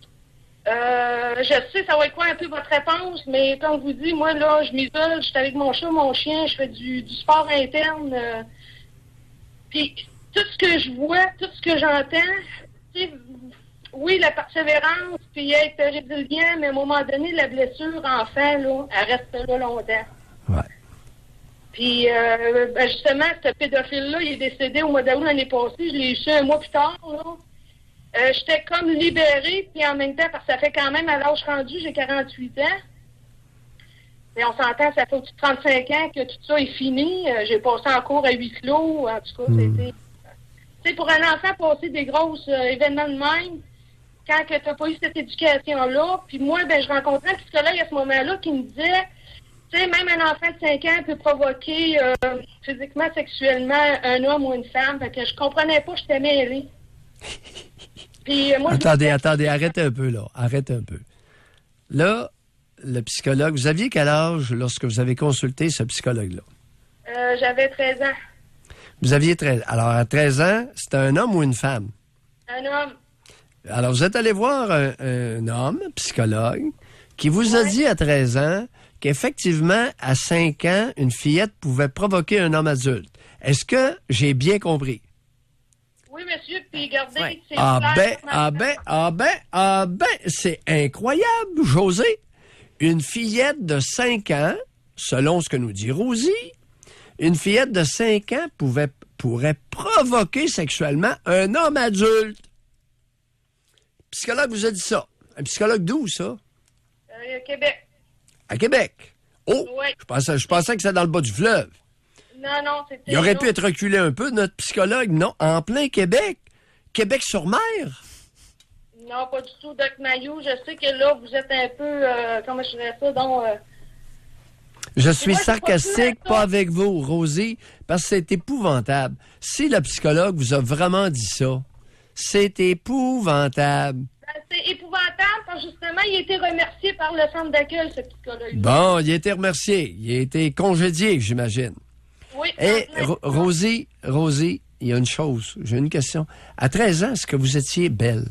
Euh, je sais, ça va être quoi un peu votre réponse, mais comme je vous dis, moi, là, je m'isole, je suis avec mon chat, mon chien, je fais du, du sport interne. Euh, puis, tout ce que je vois, tout ce que j'entends, tu sais, oui, la persévérance, puis être résilient, mais à un moment donné, la blessure, enfant, là, elle reste là longtemps. Ouais. Puis, euh, ben justement, ce pédophile-là, il est décédé au mois d'août l'année passée. Je l'ai su un mois plus tard, là. Euh, j'étais comme libérée, puis en même temps, parce que ça fait quand même, à l'âge rendu, j'ai quarante-huit ans. Et on s'entend, ça fait au-dessus de trente-cinq ans que tout ça est fini. Euh, j'ai passé en cours à huis clos. En tout cas, Mm. c'était... Tu sais, pour un enfant, passer des grosses euh, événements de même, quand tu n'as pas eu cette éducation-là, puis moi, ben je rencontrais un psychologue à ce moment-là qui me disait, tu sais, même un enfant de cinq ans peut provoquer euh, physiquement, sexuellement un homme ou une femme. Fait que je comprenais pas, j'étais mêlée. Puis, euh, moi, Attendez, je... attendez, arrêtez un peu, là. Arrêtez un peu. Là, le psychologue. Vous aviez quel âge lorsque vous avez consulté ce psychologue-là? Euh, j'avais treize ans. Vous aviez treize. Alors, à treize ans, c'était un homme ou une femme? Un homme. Alors, vous êtes allé voir un, un homme, psychologue, qui vous ouais. a dit à treize ans qu'effectivement, à cinq ans, une fillette pouvait provoquer un homme adulte. Est-ce que j'ai bien compris? Oui, monsieur, puis regardez, ouais. c'est Ah clair, ben, ah ben, ah ben, ah ben, c'est incroyable, José. Une fillette de cinq ans, selon ce que nous dit Rosie, une fillette de cinq ans pouvait, pourrait provoquer sexuellement un homme adulte. Le psychologue vous a dit ça. Un psychologue d'où, ça? Euh, Québec. À Québec. Oh, oui. je pensais, je pensais que c'était dans le bas du fleuve. Non, non, c'était... Il aurait non. pu être reculé un peu, notre psychologue. Non, en plein Québec. Québec-sur-Mer. Non, pas du tout, Doc Mayou. Je sais que là, vous êtes un peu... Euh, comment je dirais ça, donc... Euh... Je suis moi, sarcastique, pas, pas avec vous, Rosie, parce que c'est épouvantable. Si le psychologue vous a vraiment dit ça, c'est épouvantable. Ben, c'est épouvantable parce que justement, il a été remercié par le centre d'accueil, ce psychologue. Bon, il a été remercié. Il a été congédié, j'imagine. Oui. Et Ro- Rosie, Rosie, il y a une chose, j'ai une question. À treize ans, est-ce que vous étiez belle?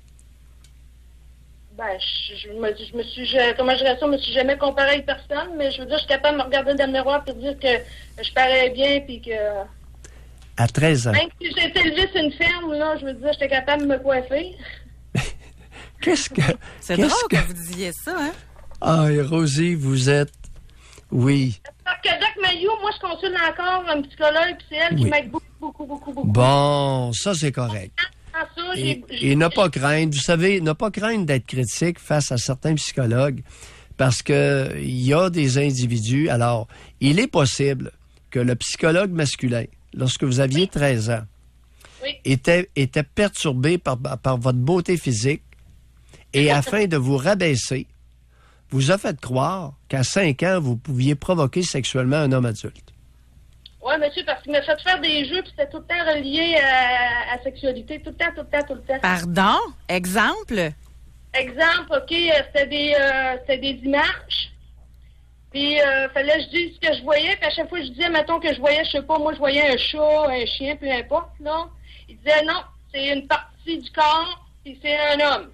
Ben, je, je, me, je me suis, je, comment je dirais ça, je me suis jamais comparée avec personne, mais je veux dire, je suis capable de me regarder dans le miroir et dire que je parais bien, puis que... À treize ans. Même si j'étais élevée sur une ferme, là, je veux dire, j'étais capable de me coiffer. Qu'est-ce que... C'est qu'est-ce drôle que... que vous disiez ça, hein? Ah, et Rosie, vous êtes... Oui. Parce que Doc Mayou, moi, je consulte encore un psychologue, puis c'est elle Oui. qui m'aide beaucoup, beaucoup, beaucoup, beaucoup. Bon, ça, c'est correct. Ça, Et, j'ai, j'ai, et ne pas craindre, vous savez, ne pas craindre d'être critique face à certains psychologues, parce que il y a des individus. Alors, il est possible que le psychologue masculin, lorsque vous aviez oui. treize ans, oui. était, était perturbé par, par votre beauté physique et afin de vous rabaisser, vous a fait croire qu'à cinq ans, vous pouviez provoquer sexuellement un homme adulte. Oui, monsieur, parce qu'il m'a fait faire des jeux, puis c'était tout le temps relié à, à la sexualité, tout le temps, tout le temps, tout le temps. Pardon? Exemple? Exemple, OK, euh, c'était des, euh, c'était des images. Puis, euh, fallait que je dise ce que je voyais. Puis, à chaque fois, je disais, mettons que je voyais, je sais pas, moi, je voyais un chat, un chien, peu importe, là. Il disait, non, c'est une partie du corps, puis c'est un homme.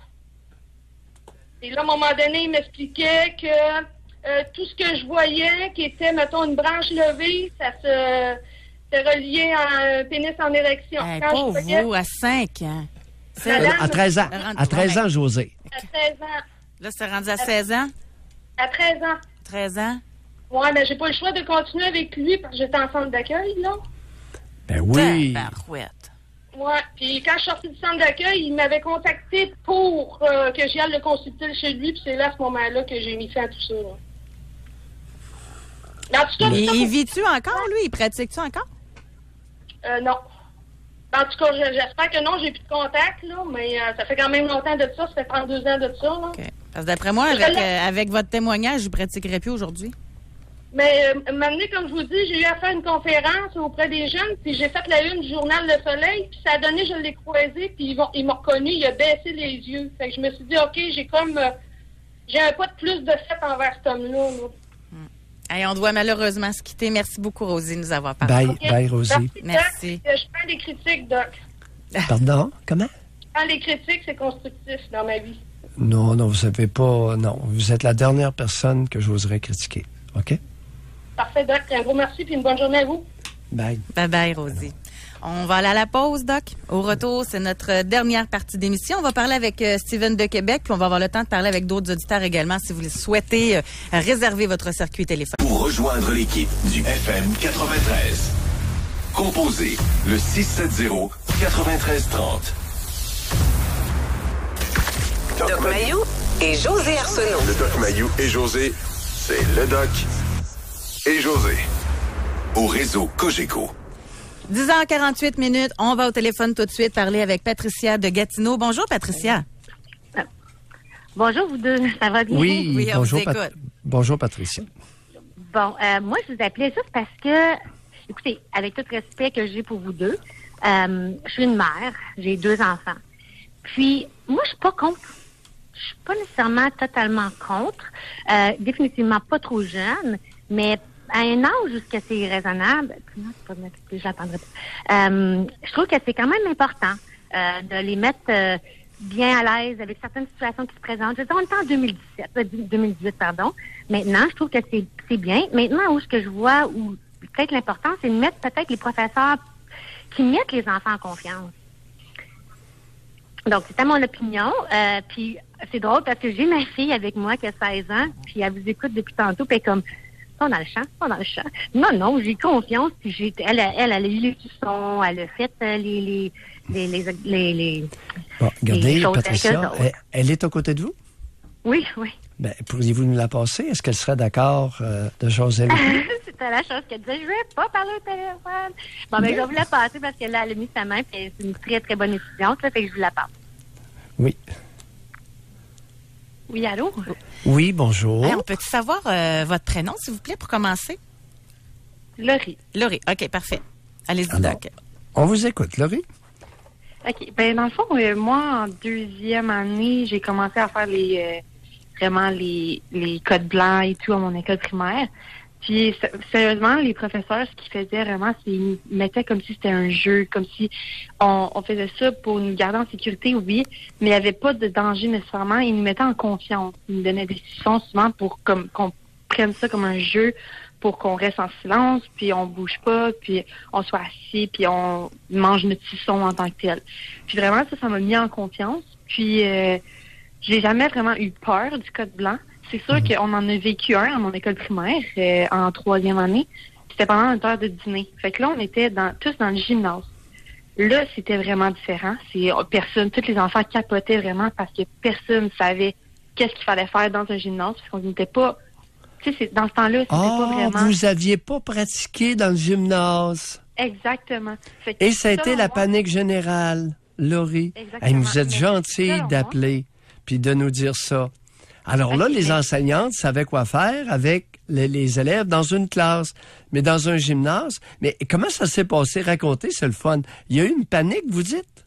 Et là, à un moment donné, il m'expliquait que euh, tout ce que je voyais, qui était, mettons, une branche levée, ça se... c'était relié à un pénis en érection. Hey, Quand pauvre je voyais, vous, à cinq ans. C'est- Madame, À treize ans. À treize ans, José. à treize ans. Là, c'est rendu à seize ans? À treize ans. treize ans? Ouais, mais j'ai pas le choix de continuer avec lui parce que j'étais en centre d'accueil, là. Ben oui. Tabarouette. Ouais, puis quand je suis sortie du centre d'accueil, il m'avait contacté pour euh, que j'y aille le consulter chez lui, puis c'est là, à ce moment-là, que j'ai mis fin à tout ça, là. Mais en tout cas, Il, ça, il vit-tu encore, lui? Il pratique-tu encore? euh, non. En tout cas, je- j'espère que non, j'ai plus de contact, là, mais euh, ça fait quand même longtemps de ça, ça fait trente-deux ans de ça, là. OK. Parce que d'après moi, avec, euh, avec votre témoignage, je ne pratiquerai plus aujourd'hui. Mais euh, m'amener, comme je vous dis, j'ai eu à faire une conférence auprès des jeunes, puis j'ai fait la une du journal Le Soleil, puis ça a donné, je l'ai croisé, puis ils, vont, ils m'ont reconnu, il a baissé les yeux. Fait que je me suis dit, OK, j'ai comme... euh, j'ai un pas de plus de fait envers cet homme-là, là. Hey, on doit malheureusement se quitter. Merci beaucoup, Rosie, de nous avoir parlé. Bye, OK? bye, Rosie. Merci, Merci. Doc. Euh, Je prends des critiques, Doc. Pardon? Comment? Je prends les critiques, c'est constructif dans ma vie. Non, non, vous savez pas. Non, vous êtes la dernière personne que j'oserais critiquer. OK? Parfait, Doc. Un gros merci, puis une bonne journée à vous. Bye. Bye-bye, Rosie. On va aller à la pause, Doc. Au retour, c'est notre dernière partie d'émission. On va parler avec euh, Steven de Québec, puis on va avoir le temps de parler avec d'autres auditeurs également si vous souhaitez euh, réserver votre circuit téléphonique. Pour rejoindre l'équipe du F M quatre-vingt-treize, composez le six sept zéro, quatre-vingt-treize trente. Doc Mayou et José Arsenault. Le Doc Mayou et José, c'est le Doc et José. Au réseau Cogeco. dix heures quarante-huit minutes. On va au téléphone tout de suite parler avec Patricia de Gatineau. Bonjour, Patricia. Bonjour, vous deux. Ça va bien? Oui, Oui, on bonjour, vous Pat- écoute. bonjour, Patricia. Bon, euh, moi, je vous appelais juste parce que, écoutez, avec tout le respect que j'ai pour vous deux, euh, je suis une mère, j'ai deux enfants. Puis, moi, je suis pas contre je suis pas nécessairement totalement contre. Euh, définitivement pas trop jeune, mais à un âge où c'est raisonnable, non, c'est pas, j'attendrai pas. Euh, je trouve que c'est quand même important euh, de les mettre euh, bien à l'aise avec certaines situations qui se présentent. Je veux dire, on est en deux mille dix-sept, deux mille dix-huit, pardon. Maintenant, je trouve que c'est, c'est bien. Maintenant, où ce que je vois, où peut-être l'important, c'est de mettre peut-être les professeurs qui mettent les enfants en confiance. Donc, c'était mon opinion. Euh, puis, c'est drôle parce que j'ai ma fille avec moi qui a seize ans, puis elle vous écoute depuis tantôt, puis elle est comme, pas dans le champ, pas dans le champ. Non, non, j'ai confiance, puis j'ai, elle, elle, elle a eu les sons, elle a fait euh, les, les, les, les, les, les, bon, regardez, les choses Patricia, elle, elle est aux côtés de vous? Oui, oui. Ben, pourriez-vous nous la passer? Est-ce qu'elle serait d'accord euh, de jaser avec vous? C'était la chose qu'elle disait, je veux pas parler au téléphone. Bon, ben, je vais vous la passer parce que là, elle a mis sa main, puis c'est une très, très bonne étudiante, là, fait que je vous la passe. Oui. Oui, allô? Oui, bonjour. Hey, on peut-tu savoir euh, votre prénom, s'il vous plaît, pour commencer? Laurie. Laurie, OK, parfait. Allez-y, Alors, Doc. On vous écoute, Laurie. OK. Ben, dans le fond, euh, moi, en deuxième année, j'ai commencé à faire les euh, vraiment les, les codes blancs et tout à mon école primaire. Puis, sérieusement, les professeurs, ce qu'ils faisaient vraiment, c'est qu'ils mettaient comme si c'était un jeu, comme si on, on faisait ça pour nous garder en sécurité, oui, mais il n'y avait pas de danger nécessairement. Ils nous mettaient en confiance. Ils nous donnaient des sons souvent pour comme qu'on prenne ça comme un jeu, pour qu'on reste en silence, puis on bouge pas, puis on soit assis, puis on mange notre petit son en tant que tel. Puis vraiment, ça, ça m'a mis en confiance. Puis, euh, j'ai jamais vraiment eu peur du code blanc. C'est sûr mm-hmm. qu'on en a vécu un à mon école primaire, euh, en troisième année. C'était pendant notre heure de dîner. Fait que là, on était dans, tous dans le gymnase. Là, c'était vraiment différent. C'est personne, tous les enfants capotaient vraiment parce que personne savait qu'est-ce qu'il fallait faire dans un gymnase, parce qu'on n'était pas... Tu sais, c'est, dans ce temps-là, c'était oh, pas vraiment... vous aviez pas pratiqué dans le gymnase. Exactement. Fait que Et ça a été la moi, panique générale, Laurie. Exactement. Hey, vous êtes Mais gentille d'appeler puis de nous dire ça. Alors là, okay, les mais... enseignantes savaient quoi faire avec les, les élèves dans une classe, mais dans un gymnase. Mais comment ça s'est passé? Racontez, c'est le fun. Il y a eu une panique, vous dites?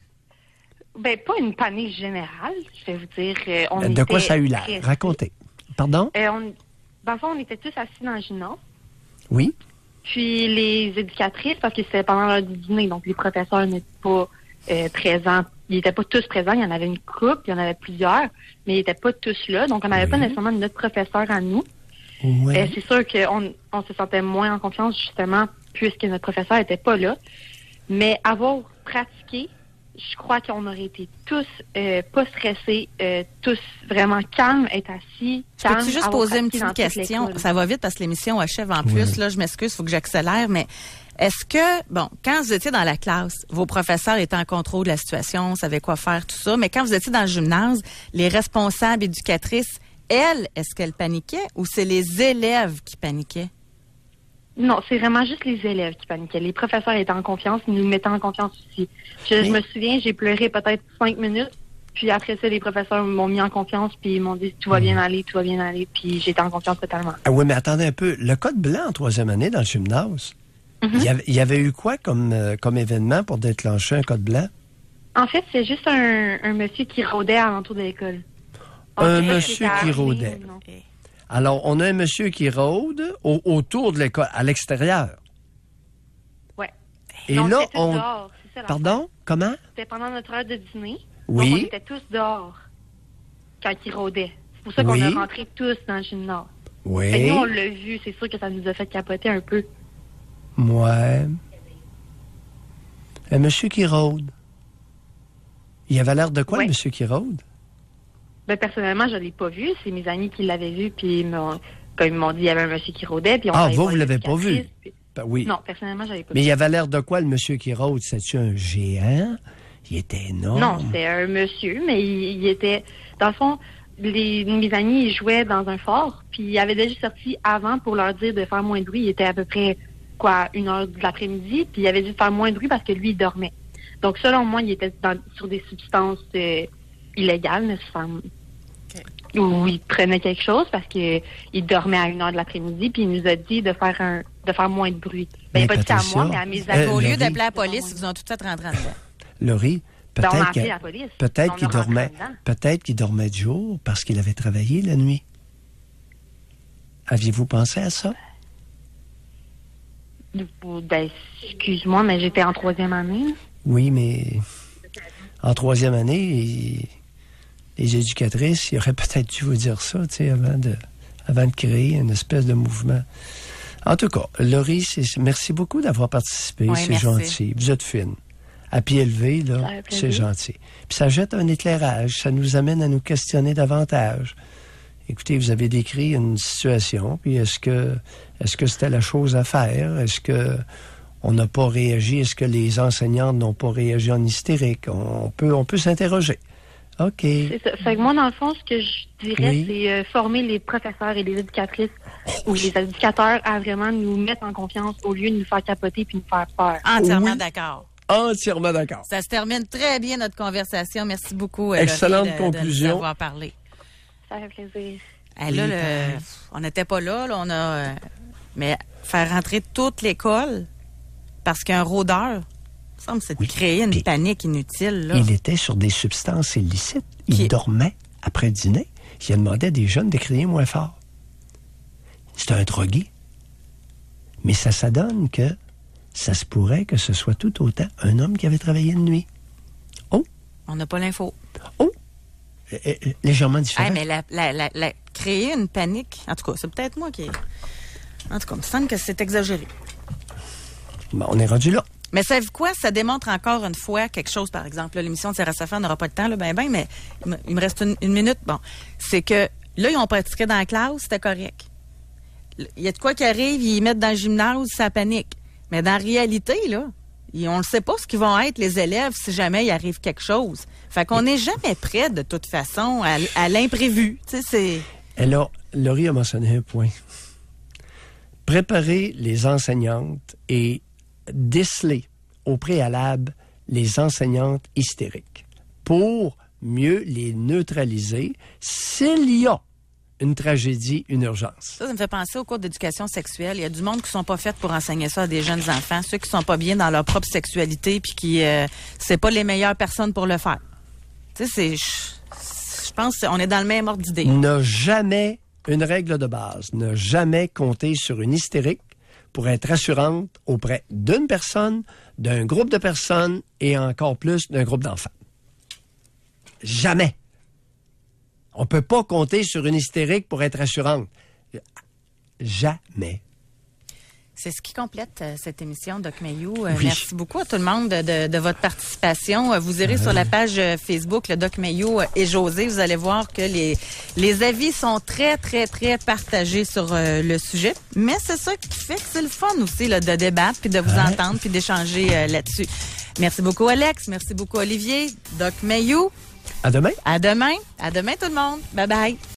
Ben, pas une panique générale, je vais vous dire. Euh, on de quoi ça a eu l'air? Très... Racontez. Pardon? Euh, on... Dans le fond, on était tous assis dans le gymnase. Oui. Puis les éducatrices, parce que c'était pendant l'heure du dîner, donc les professeurs n'étaient pas euh, présents. Ils n'étaient pas tous présents. Il y en avait une couple, il y en avait plusieurs, mais ils n'étaient pas tous là. Donc, on n'avait oui. pas nécessairement notre professeur à nous. Oui. Euh, c'est sûr qu'on on se sentait moins en confiance, justement, puisque notre professeur n'était pas là. Mais avoir pratiqué, je crois qu'on aurait été tous euh, pas stressés, euh, tous vraiment calmes, être assis, calmes. Peux-tu juste poser une petite question? Ça va vite parce que l'émission achève en plus. Oui. Là, je m'excuse, il faut que j'accélère, mais est-ce que, bon, quand vous étiez dans la classe, vos professeurs étaient en contrôle de la situation, savaient quoi faire, tout ça, mais quand vous étiez dans le gymnase, les responsables éducatrices, elles, est-ce qu'elles paniquaient ou c'est les élèves qui paniquaient? Non, c'est vraiment juste les élèves qui paniquaient. Les professeurs étaient en confiance, ils nous mettaient en confiance aussi. Je, mais... je me souviens, j'ai pleuré peut-être cinq minutes, puis après ça, les professeurs m'ont mis en confiance, puis ils m'ont dit « tout va bien aller, tout va bien aller », puis j'étais en confiance totalement. Ah oui, mais attendez un peu. Le code blanc en troisième année dans le gymnase, mm-hmm. il, y avait, il y avait eu quoi comme, euh, comme événement pour déclencher un code blanc? En fait, c'est juste un, un monsieur qui rôdait à l'entour de l'école. On un monsieur qui rôdait. Alors, on a un monsieur qui rôde au, autour de l'école, à l'extérieur. Oui. Et non, là, on... Dehors, c'est ça, Pardon? Comment? C'était pendant notre heure de dîner. Oui. Donc, on était tous dehors quand il rôdait. C'est pour ça qu'on oui. a rentré tous dans le gymnase. Oui. Et nous, on l'a vu. C'est sûr que ça nous a fait capoter un peu. Ouais. Un monsieur qui rôde. Il avait l'air de quoi, ouais. le monsieur qui rôde? Ben, personnellement, je ne l'ai pas vu. C'est mes amis qui l'avaient vu, puis ils m'ont, quand ils m'ont dit qu'il y avait un monsieur qui rôdait. Puis on ah, vous, vous ne l'avez pas vu? Puis... Ben, oui. Non, personnellement, je ne l'avais pas Mais vu. Mais il avait l'air de quoi, le monsieur qui rôde? C'est-tu un géant? Il était énorme. Non, c'était un monsieur, mais il, il était... Dans le fond, les, mes amis, ils jouaient dans un fort, puis il avait déjà sorti avant pour leur dire de faire moins de bruit. Il était à peu près, quoi, une heure de l'après-midi, puis il avait dit de faire moins de bruit parce que lui, il dormait. Donc, selon moi, il était dans, sur des substances euh, illégales, nécessairement. Okay. Ou il prenait quelque chose parce qu'il dormait à une heure de l'après-midi, puis il nous a dit de faire un de faire moins de bruit. Ben, il n'a pas dit ça à moi, mais à mes amis. Euh, Au lieu d'appeler la police, ils vous ont tout fait rentrer en dedans. Laurie, Ben, on a Peut-être appelé que- la police. peut-être On qu'il a rentré dormait, dedans. peut-être qu'il dormait de jour parce qu'il avait travaillé la nuit. Aviez-vous pensé à ça? Ben, excuse-moi, mais j'étais en troisième année. Oui, mais en troisième année, il- les éducatrices, ils auraient peut-être dû vous dire ça, tu sais, avant de, avant de créer une espèce de mouvement. En tout cas, Laurie, c'est- merci beaucoup d'avoir participé. Oui, c'est merci. gentil. Vous êtes fine. À pied levé, Ça là, fait plaisir. c'est gentil. Puis ça jette un éclairage. Ça nous amène à nous questionner davantage. Écoutez, vous avez décrit une situation, puis est-ce que est-ce que c'était la chose à faire? Est-ce que on n'a pas réagi? Est-ce que les enseignantes n'ont pas réagi en hystérique? On, on peut, on peut s'interroger. OK. C'est ça. Fait que moi, dans le fond, ce que je dirais, Oui. c'est euh, former les professeurs et les éducatrices ou les éducateurs à vraiment nous mettre en confiance au lieu de nous faire capoter puis nous faire peur. Entièrement Oui. d'accord. Entièrement d'accord. Ça se termine très bien, notre conversation. Merci beaucoup, euh, Excellente Laurie, de- de nous conclusion. avoir parlé. Ça fait plaisir. Eh, là, Oui, le- pareil. on n'était pas là, là, on a... euh, mais faire rentrer toute l'école parce qu'un rôdeur, ça me semble que c'est de Oui, créer une puis panique inutile. Là. Il était sur des substances illicites. Il Qui- dormait après le dîner. Il a demandé à des jeunes de crier moins fort. C'était un drogué. Mais ça s'adonne que ça se pourrait que ce soit tout autant un homme qui avait travaillé de nuit. On n'a pas l'info. Euh, euh, légèrement différent. Hey, mais la, la- la- la- créer une panique, en tout cas, c'est peut-être moi qui... En tout cas, il me semble que c'est exagéré. Bon, on est rendu là. Mais savez-vous quoi? Ça démontre encore une fois quelque chose, par exemple. Là, l'émission de Sarah Safran n'aura pas le temps, là, ben, ben, mais il me, il me reste une, une minute. Bon, c'est que là, ils ont pratiqué dans la classe, c'était correct. Il y a de quoi qui arrive, ils mettent dans le gymnase, ça panique. Mais dans la réalité, là, ils- on ne sait pas ce qu'ils vont être, les élèves, si jamais il arrive quelque chose. Fait qu'on n'est jamais prêt, de toute façon, à, à l'imprévu. Tu sais, c'est... Alors, Laurie a mentionné un point. Préparer les enseignantes et déceler au préalable les enseignantes hystériques pour mieux les neutraliser s'il y a une tragédie, une urgence. Ça, ça me fait penser au cours d'éducation sexuelle. Il y a du monde qui sont pas faits pour enseigner ça à des jeunes enfants. Ceux qui sont pas bien dans leur propre sexualité puis qui, euh, c'est pas les meilleures personnes pour le faire. Tu sais, c'est, je je pense qu'on est dans le même ordre d'idée. Ne jamais, une règle de base, ne jamais compter sur une hystérique pour être rassurante auprès d'une personne, d'un groupe de personnes et encore plus d'un groupe d'enfants. Jamais. On peut pas compter sur une hystérique pour être rassurante. Jamais. C'est ce qui complète euh, cette émission, Doc Mayou. Euh, Oui. Merci beaucoup à tout le monde de, de, de votre participation. Euh, Vous irez sur la page euh, Facebook, le Doc Mayou euh, et José. Vous allez voir que les, les avis sont très, très, très partagés sur euh, le sujet. Mais c'est ça qui fait que c'est le fun aussi là, de débattre, puis de vous Ouais. entendre, puis d'échanger euh, là-dessus. Merci beaucoup, Alex. Merci beaucoup, Olivier. Doc Mayou. À demain. À demain. À demain, tout le monde. Bye-bye.